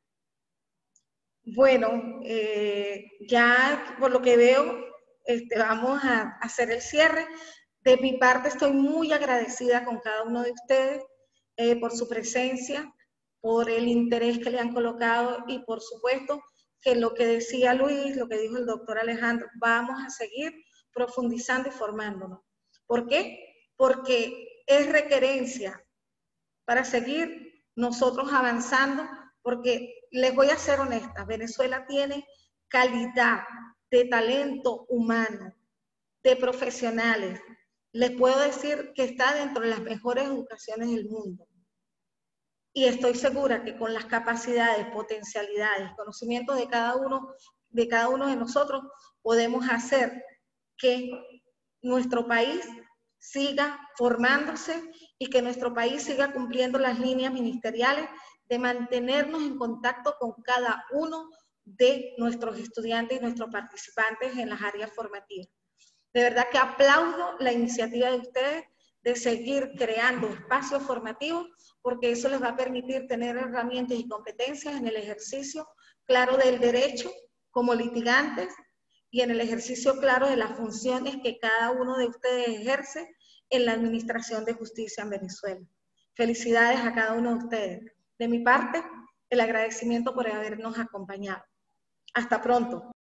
Bueno, ya por lo que veo, vamos a hacer el cierre. De mi parte, estoy muy agradecida con cada uno de ustedes por su presencia, por el interés que le han colocado, y por supuesto que lo que decía Luis, lo que dijo el doctor Alejandro, vamos a seguir profundizando y formándonos. ¿Por qué? Porque es requerencia para seguir nosotros avanzando, porque les voy a ser honesta, Venezuela tiene calidad de talento humano, de profesionales. Les puedo decir que está dentro de las mejores educaciones del mundo. Y estoy segura que con las capacidades, potencialidades, conocimientos de cada uno de nosotros, podemos hacer que nuestro país siga formándose y que nuestro país siga cumpliendo las líneas ministeriales de mantenernos en contacto con cada uno de nuestros estudiantes y nuestros participantes en las áreas formativas. De verdad que aplaudo la iniciativa de ustedes de seguir creando espacios formativos, porque eso les va a permitir tener herramientas y competencias en el ejercicio claro del derecho como litigantes y en el ejercicio claro de las funciones que cada uno de ustedes ejerce en la administración de justicia en Venezuela. Felicidades a cada uno de ustedes. De mi parte, el agradecimiento por habernos acompañado. Hasta pronto.